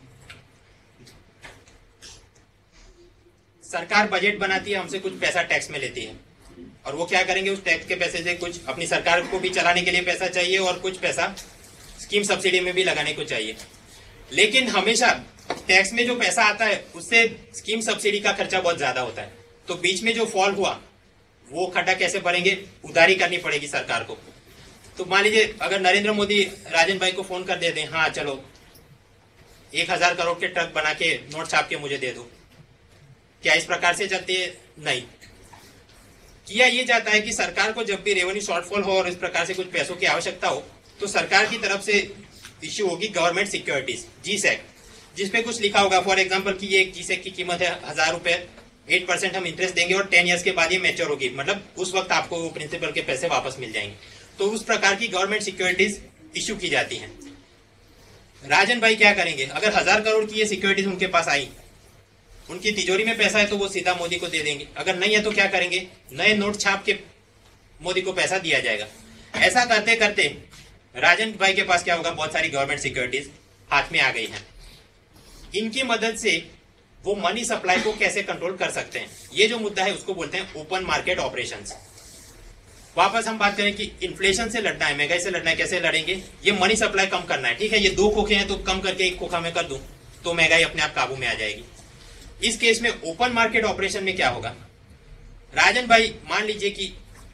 सरकार बजट बनाती है, हमसे कुछ पैसा टैक्स में लेती है, और वो क्या करेंगे, उस टैक्स के पैसे से कुछ अपनी सरकार को भी चलाने के लिए पैसा चाहिए और कुछ पैसा स्कीम सब्सिडी में भी लगाने को चाहिए। लेकिन हमेशा टैक्स में जो पैसा आता है उससे स्कीम सब्सिडी का खर्चा बहुत ज्यादा होता है। तो बीच में जो फॉल हुआ वो खड्डा कैसे भरेंगे, उधारी करनी पड़ेगी सरकार को। तो मान लीजिए अगर नरेंद्र मोदी राजन भाई को फोन कर देते हैं, हाँ चलो एक हजार करोड़ के ट्रक बना के नोट छाप के मुझे दे दो, क्या इस प्रकार से चलती है? नहीं। किया ये जाता है कि सरकार को जब भी रेवेन्यू शॉर्टफॉल हो और इस प्रकार से कुछ पैसों की आवश्यकता हो तो सरकार की तरफ से इश्यू होगी गवर्नमेंट सिक्योरिटीज, जी सैक, जिसपे कुछ लिखा होगा, फॉर एग्जांपल कि ये जी सैक की कीमत है हजार रुपए, एट परसेंट हम इंटरेस्ट देंगे और टेन ईयर्स के बाद ये मैच्योर होगी, मतलब उस वक्त आपको वो प्रिंसिपल के पैसे वापस मिल जाएंगे। तो उस प्रकार की गवर्नमेंट सिक्योरिटीज इश्यू की जाती हैं। राजन भाई क्या करेंगे, अगर हजार करोड़ की ये सिक्योरिटीज उनके पास आई, उनकी तिजोरी में पैसा है तो वो सीधा मोदी को दे देंगे, अगर नहीं है तो क्या करेंगे, नए नोट छाप के मोदी को पैसा दिया जाएगा। ऐसा करते करते राजन भाई के पास क्या होगा, बहुत सारी गवर्नमेंट सिक्योरिटीज हाथ में आ गई हैं। इनकी मदद से वो मनी सप्लाई को कैसे कंट्रोल कर सकते हैं, ये जो मुद्दा है उसको बोलते हैं ओपन मार्केट ऑपरेशंस। वापस हम बात करें कि इन्फ्लेशन से लड़ना है, महंगाई से लड़ना है, कैसे लड़ेंगे, ये मनी सप्लाई कम करना है। ठीक है, ये दो खोखे हैं तो कम करके एक खोखा में कर दूं तो महंगाई अपने आप काबू में आ जाएगी। इस केस में ओपन मार्केट ऑपरेशन में क्या होगा, राजन भाई मान लीजिए कि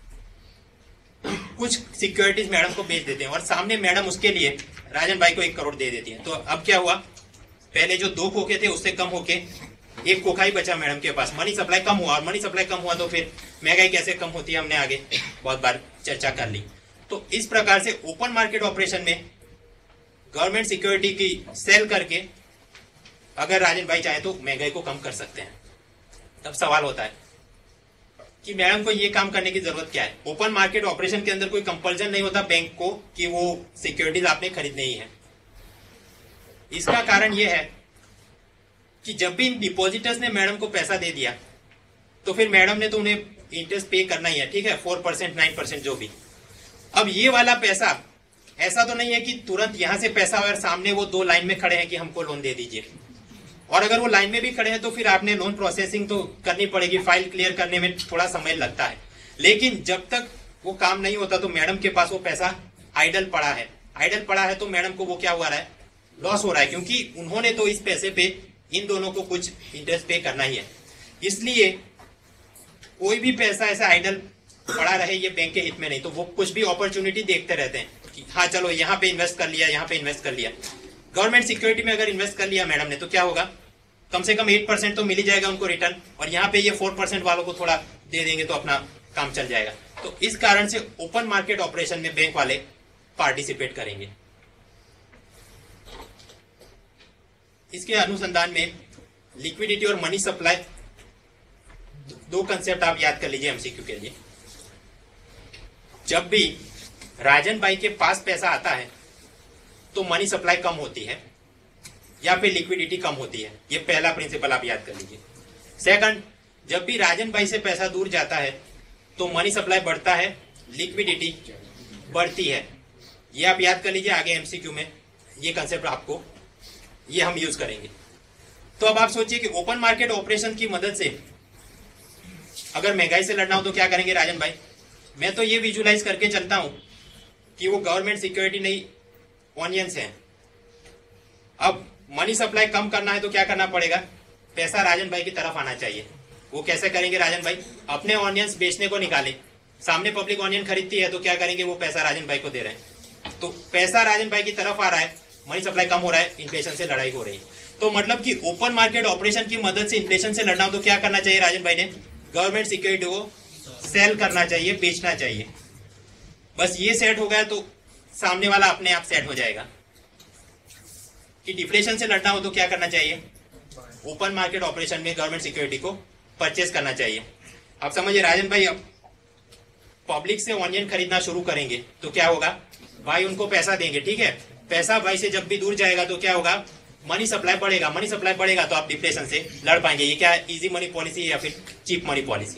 कुछ सिक्योरिटीज मैडम को बेच देते हैं और सामने मैडम उसके लिए राजन भाई को एक करोड़ दे देती है। तो अब क्या हुआ, पहले जो दो खोखे थे उससे कम होके एक खोखा ही बचा मैडम के पास, मनी सप्लाई कम हुआ, और मनी सप्लाई कम हुआ तो फिर महंगाई कैसे कम होती है हमने आगे बहुत बार चर्चा कर ली। तो इस प्रकार से ओपन मार्केट ऑपरेशन में गवर्नमेंट सिक्योरिटी की सेल करके अगर राजन भाई चाहे तो महंगाई को कम कर सकते हैं। तब सवाल होता है कि मैडम को ये काम करने की जरूरत क्या है। ओपन मार्केट ऑपरेशन के अंदर कोई कंपल्सन नहीं होता बैंक को कि वो सिक्योरिटीज आपने खरीदनी ही है। इसका कारण यह है कि जब भी इन डिपॉजिटर्स ने मैडम को पैसा दे दिया तो फिर मैडम ने तो उन्हें इंटरेस्ट पे करना ही है, ठीक है, फोर परसेंट नाइन परसेंट जो भी। अब ये वाला पैसा ऐसा तो नहीं है कि तुरंत यहां से पैसा और सामने वो दो लाइन में खड़े हैं कि हमको लोन दे दीजिए, और अगर वो लाइन में भी खड़े हैं तो फिर आपने लोन प्रोसेसिंग तो करनी पड़ेगी, फाइल क्लियर करने में थोड़ा समय लगता है। लेकिन जब तक वो काम नहीं होता तो मैडम के पास वो पैसा आइडल पड़ा है। आइडल पड़ा है तो मैडम को वो क्या हुआ रहा है, लॉस हो रहा है, क्योंकि उन्होंने तो इस पैसे पे इन दोनों को कुछ इंटरेस्ट पे करना ही है। इसलिए कोई भी पैसा ऐसा आइडल पड़ा रहे ये बैंक के हित में नहीं। तो वो कुछ भी अपॉर्चुनिटी देखते रहते हैं कि हाँ चलो यहाँ पे इन्वेस्ट कर लिया, यहाँ पे इन्वेस्ट कर लिया। गवर्नमेंट सिक्योरिटी में अगर इन्वेस्ट कर लिया मैडम ने तो क्या होगा, कम से कम एट परसेंट तो मिल ही जाएगा उनको रिटर्न, और यहाँ पे ये फोर परसेंट वालों को थोड़ा दे देंगे तो अपना काम चल जाएगा। तो इस कारण से ओपन मार्केट ऑपरेशन में बैंक वाले पार्टिसिपेट करेंगे। इसके अनुसंधान में लिक्विडिटी और मनी सप्लाई दो कंसेप्ट आप याद कर लीजिए एमसीक्यू के लिए। जब भी राजन भाई के पास पैसा आता है तो मनी सप्लाई कम होती है या फिर लिक्विडिटी कम होती है, ये पहला प्रिंसिपल आप याद कर लीजिए। सेकंड, जब भी राजन भाई से पैसा दूर जाता है तो मनी सप्लाई बढ़ता है, लिक्विडिटी बढ़ती है। ये आप याद कर लीजिए, आगे एमसीक्यू में ये कंसेप्ट आपको ये हम यूज करेंगे। तो अब आप सोचिए कि ओपन मार्केट ऑपरेशन की मदद से अगर महंगाई से लड़ना हो तो क्या करेंगे राजन भाई। मैं तो ये विजुलाइज करके चलता हूं कि वो गवर्नमेंट सिक्योरिटी नहीं ऑनियंस हैं। अब मनी सप्लाई कम करना है तो क्या करना पड़ेगा, पैसा राजन भाई की तरफ आना चाहिए। वो कैसे करेंगे राजन भाई, अपने ऑनियंस बेचने को निकाले, सामने पब्लिक ऑनियन खरीदती है तो क्या करेंगे, वो पैसा राजन भाई को दे रहे हैं, तो पैसा राजन भाई की तरफ आ रहा है, मनी सप्लाई कम हो रहा है, इन्फ्लेशन से लड़ाई हो रही है। तो मतलब कि ओपन मार्केट ऑपरेशन की मदद से इन्फ्लेशन से लड़ना हो तो क्या करना चाहिए राजन भाई ने, गवर्नमेंट सिक्योरिटी को सेल करना चाहिए, बेचना चाहिए। बस ये सेट हो गया तो सामने वाला अपने आप सेट हो जाएगा। कि डिफ्लेशन से लड़ना हो तो क्या करना चाहिए, ओपन मार्केट ऑपरेशन में गवर्नमेंट सिक्योरिटी को परचेस करना चाहिए। आप समझिए राजन भाई, अब पब्लिक से ऑनियन खरीदना शुरू करेंगे तो क्या होगा, भाई उनको पैसा देंगे, ठीक है, पैसा भाई से जब भी दूर जाएगा तो क्या होगा, मनी सप्लाई बढ़ेगा, मनी सप्लाई बढ़ेगा तो आप डिफ्लेशन से लड़ पाएंगे। ये क्या है, इजी मनी पॉलिसी या फिर चीप मनी पॉलिसी।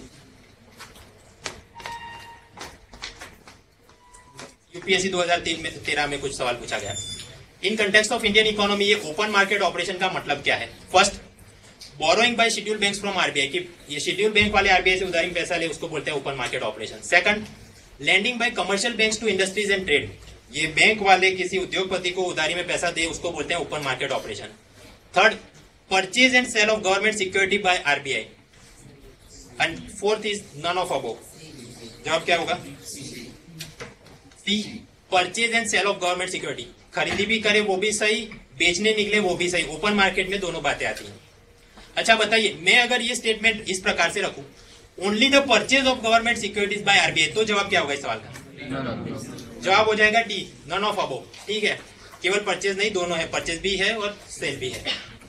यूपीएससी दो हज़ार तेरह में कुछ सवाल पूछा गया। In context of Indian economy ये ओपन मार्केट ऑपरेशन का मतलब क्या है। First, borrowing by schedule banks from RBI, कि ये शेड्यूल बैंक वाले आरबीआई से उधारी में पैसा ले, उसको बोलते हैं open market operation. Second, lending by commercial banks to industries and trade, ये बैंक वाले किसी उद्योगपति को उधारी में पैसा दे, उसको बोलते हैं open market operation. Third, purchase and sale of government security by RBI. And fourth is none of above. जवाब क्या होगा, C, purchase and sale of government security, खरीदी भी करे वो भी सही, बेचने निकले वो भी सही, ओपन मार्केट में दोनों बातें आती हैं। अच्छा बताइए, मैं अगर ये स्टेटमेंट इस प्रकार से रखूं, only the purchase of government securities by RBI, तो जवाब क्या होगा इस सवाल का, जवाब हो जाएगा डी, नन ऑफ अबोव। ठीक है, केवल परचेज नहीं, दोनों है, परचेज भी है और सेल भी है।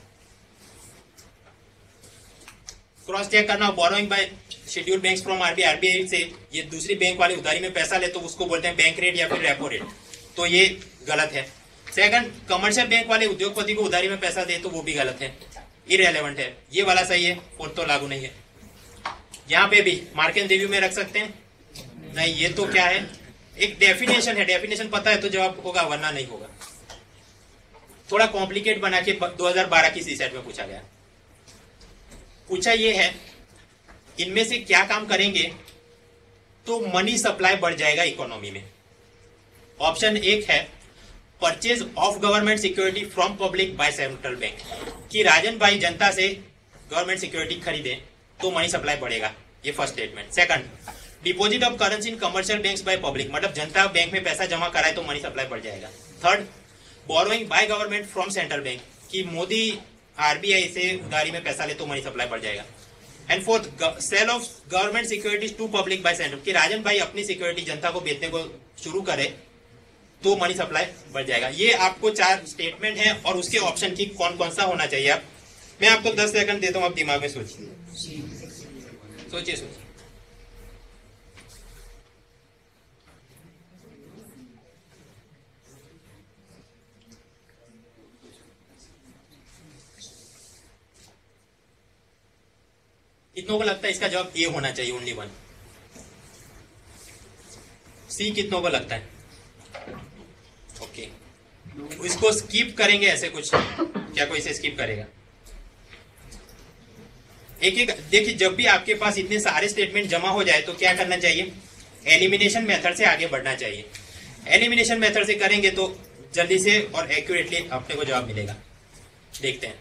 क्रॉस चेक करना, borrowing by schedule banks from RBI, RBI से ये दूसरी बैंक वाले उधारी में पैसा ले तो उसको बोलते हैं बैंक रेट या फिर रेपो रेट, तो ये गलत है। सेकंड, कमर्शियल बैंक वाले उद्योगपति को उधारी में पैसा दे तो वो भी गलत है, इररेलेवेंट है। ये वाला सही है, फोर्थ तो लागू नहीं है। यहाँ पे भी मार्केट रिव्यू में रख सकते हैं, नहीं ये तो क्या है, एक डेफिनेशन है, डेफिनेशन पता है तो जवाब होगा, वरना नहीं होगा। थोड़ा कॉम्प्लिकेट बना के दो हज़ार बारह की सीसेट में पूछा गया। पूछा ये है, इनमें से क्या काम करेंगे तो मनी सप्लाई बढ़ जाएगा इकोनॉमी में। ऑप्शन एक है purchase of government security from public by central bank, कि राजन भाई जनता से गवर्नमेंट सिक्योरिटी खरीदे तो मनी सप्लाई बढ़ेगा, ये first statement. Second, deposit of currency in commercial banks by public, मतलब जनता बैंक में पैसा जमा कराए तो मनी सप्लाई बढ़ जाएगा। Third, borrowing by government from central bank, कि मोदी आरबीआई से उधारी में पैसा ले तो मनी सप्लाई बढ़ जाएगा। And fourth, sale of government securities to public by central, कि राजन भाई अपनी सिक्योरिटी जनता को बेचने को शुरू करे तो मनी सप्लाई बढ़ जाएगा। ये आपको चार स्टेटमेंट है और उसके ऑप्शन की कौन कौन सा होना चाहिए। आप मैं आपको दस सेकंड देता हूं, आप दिमाग में सोचिए सोचिए सोचिए। कितनों को लगता है इसका जवाब ए होना चाहिए, ओनली वन। सी कितनों को लगता है, ओके okay. इसको स्किप करेंगे ऐसे कुछ, क्या कोई इसे स्किप करेगा? एक एक देखिए, जब भी आपके पास इतने सारे स्टेटमेंट जमा हो जाए तो क्या करना चाहिए, एलिमिनेशन मेथड से आगे बढ़ना चाहिए। एलिमिनेशन मेथड से करेंगे तो जल्दी से और एक्यूरेटली अपने को जवाब मिलेगा। देखते हैं,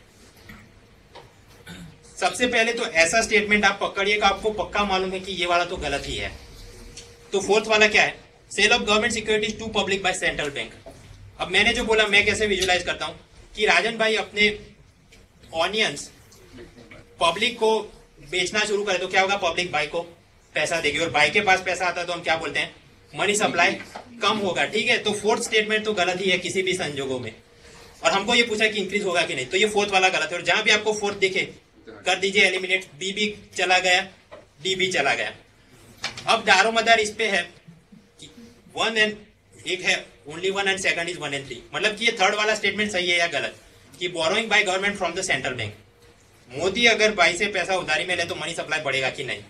सबसे पहले तो ऐसा स्टेटमेंट आप पकड़िएगा, आपको पक्का मालूम है कि ये वाला तो गलत ही है। तो फोर्थ वाला क्या है, sale of government securities to public by central bank. अब मैंने जो बोला, मैं कैसे विजुलाइज करता हूं कि राजन भाई अपने ऑनियंस पब्लिक को बेचना शुरू करे तो क्या होगा, पब्लिक भाई को पैसा देगी और भाई के पास पैसा आता है तो हम क्या बोलते हैं, मनी सप्लाई कम होगा। ठीक है, तो फोर्थ स्टेटमेंट तो गलत ही है किसी भी संजोगों में। और हमको ये पूछा कि इंक्रीज होगा कि नहीं, तो ये फोर्थ वाला गलत है। और जहां भी आपको फोर्थ दिखे कर दीजिए एलिमिनेट, बी भी चला गया, डी भी चला गया। अब दारोमदार इस पे है कि वन एंड एक है, only one and second is one and three, मतलब कि ये थर्ड वाला स्टेटमेंट सही है या गलत, कि borrowing by government from the central bank, Modi अगर भाई से पैसा उधारी में ले तो मनी सप्लाई बढ़ेगा कि नहीं।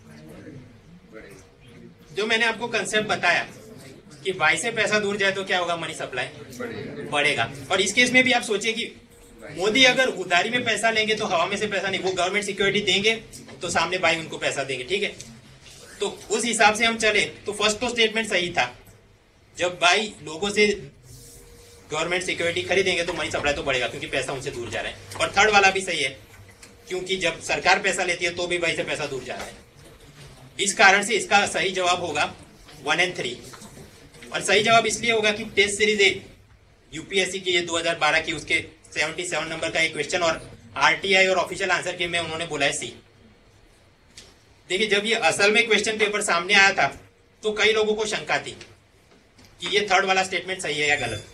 जो मैंने आपको कंसेप्ट बताया कि भाई से पैसा दूर जाए तो क्या होगा, मनी सप्लाई बढ़ेगा। और इस केस में भी आप सोचिए कि मोदी अगर उधारी में पैसा लेंगे तो हवा में से पैसा नहीं, वो गवर्नमेंट सिक्योरिटी देंगे तो सामने भाई उनको पैसा देंगे। ठीक है, तो उस हिसाब से हम चले तो फर्स्ट तो स्टेटमेंट सही था, जब भाई लोगों से गवर्नमेंट सिक्योरिटी खरीदेंगे तो मनी सप्लाई तो बढ़ेगा, क्योंकि पैसा उनसे दूर जा रहा है। और थर्ड वाला भी सही है, क्योंकि जब सरकार पैसा लेती है तो भी भाई से पैसा दूर जा रहा है। इस कारण से इसका सही जवाब होगा वन एंड थ्री। और सही जवाब इसलिए होगा कि टेस्ट सीरीज ए यूपीएससी की ये दो हज़ार बारह की उसके सतहत्तर नंबर का एक क्वेश्चन और आरटीआई और ऑफिशियल आंसर के में उन्होंने बोला है सी। देखिए, जब ये असल में क्वेश्चन पेपर सामने आया था तो कई लोगों को शंका थी कि ये थर्ड वाला स्टेटमेंट सही है या गलत।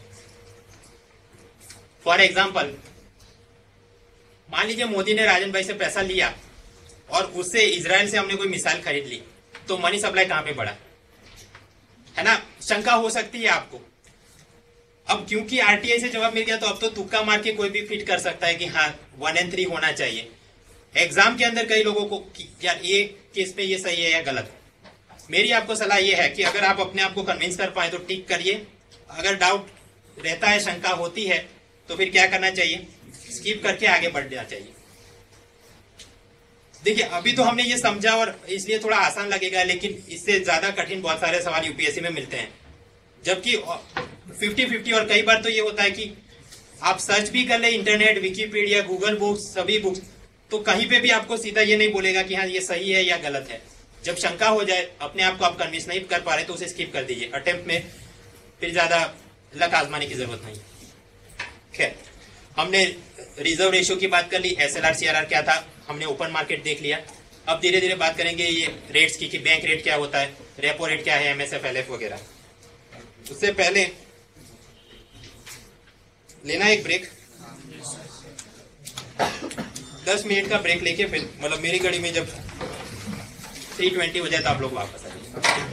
फॉर एग्जाम्पल, मान लीजिए मोदी ने राजन भाई से पैसा लिया और उससे इजराइल से हमने कोई मिसाइल खरीद ली, तो मनी सप्लाई कहां पे बढ़ा, है ना? शंका हो सकती है आपको। अब क्योंकि आरटीआई से जवाब मिल गया तो अब तो तुक्का मार के कोई भी फिट कर सकता है कि हाँ वन एंड थ्री होना चाहिए। एग्जाम के अंदर कई लोगों को यार ये केस पे ये सही है या गलत। मेरी आपको सलाह ये है कि अगर आप अपने आप को कन्विंस कर पाए तो टिक करिए, अगर डाउट रहता है, शंका होती है, तो फिर क्या करना चाहिए, स्किप करके आगे बढ़ना चाहिए। देखिए, अभी तो हमने ये समझा और इसलिए थोड़ा आसान लगेगा, लेकिन इससे ज्यादा कठिन बहुत सारे सवाल यूपीएससी में मिलते हैं, जबकि फिफ्टी फिफ्टी। और कई बार तो ये होता है कि आप सर्च भी कर ले इंटरनेट, विकीपीडिया, गूगल बुक्स, सभी बुक्स, तो कहीं पे भी आपको सीधा ये नहीं बोलेगा कि हाँ ये सही है या गलत है। जब शंका हो जाए, अपने आप को आप कन्विंस नहीं कर पा रहे, तो उसे स्किप कर दीजिए। अटेम्प्ट में फिर ज्यादा लक आजमाने की जरूरत नहीं। खैर, हमने रिजर्व रेशियो की बात कर ली, एसएलआर सीआरआर क्या था, हमने ओपन मार्केट देख लिया। अब धीरे धीरे बात करेंगे ये रेट्स की कि बैंक रेट क्या होता है, रेपो रेट क्या है, एमएसएफ, एलएफ वगैरह। उससे पहले लेना एक ब्रेक, दस मिनट का ब्रेक लेके फिर मतलब मेरी घड़ी में जब थ्री ट्वेंटी हो जाए तो आप लोग वापस आ जाइए।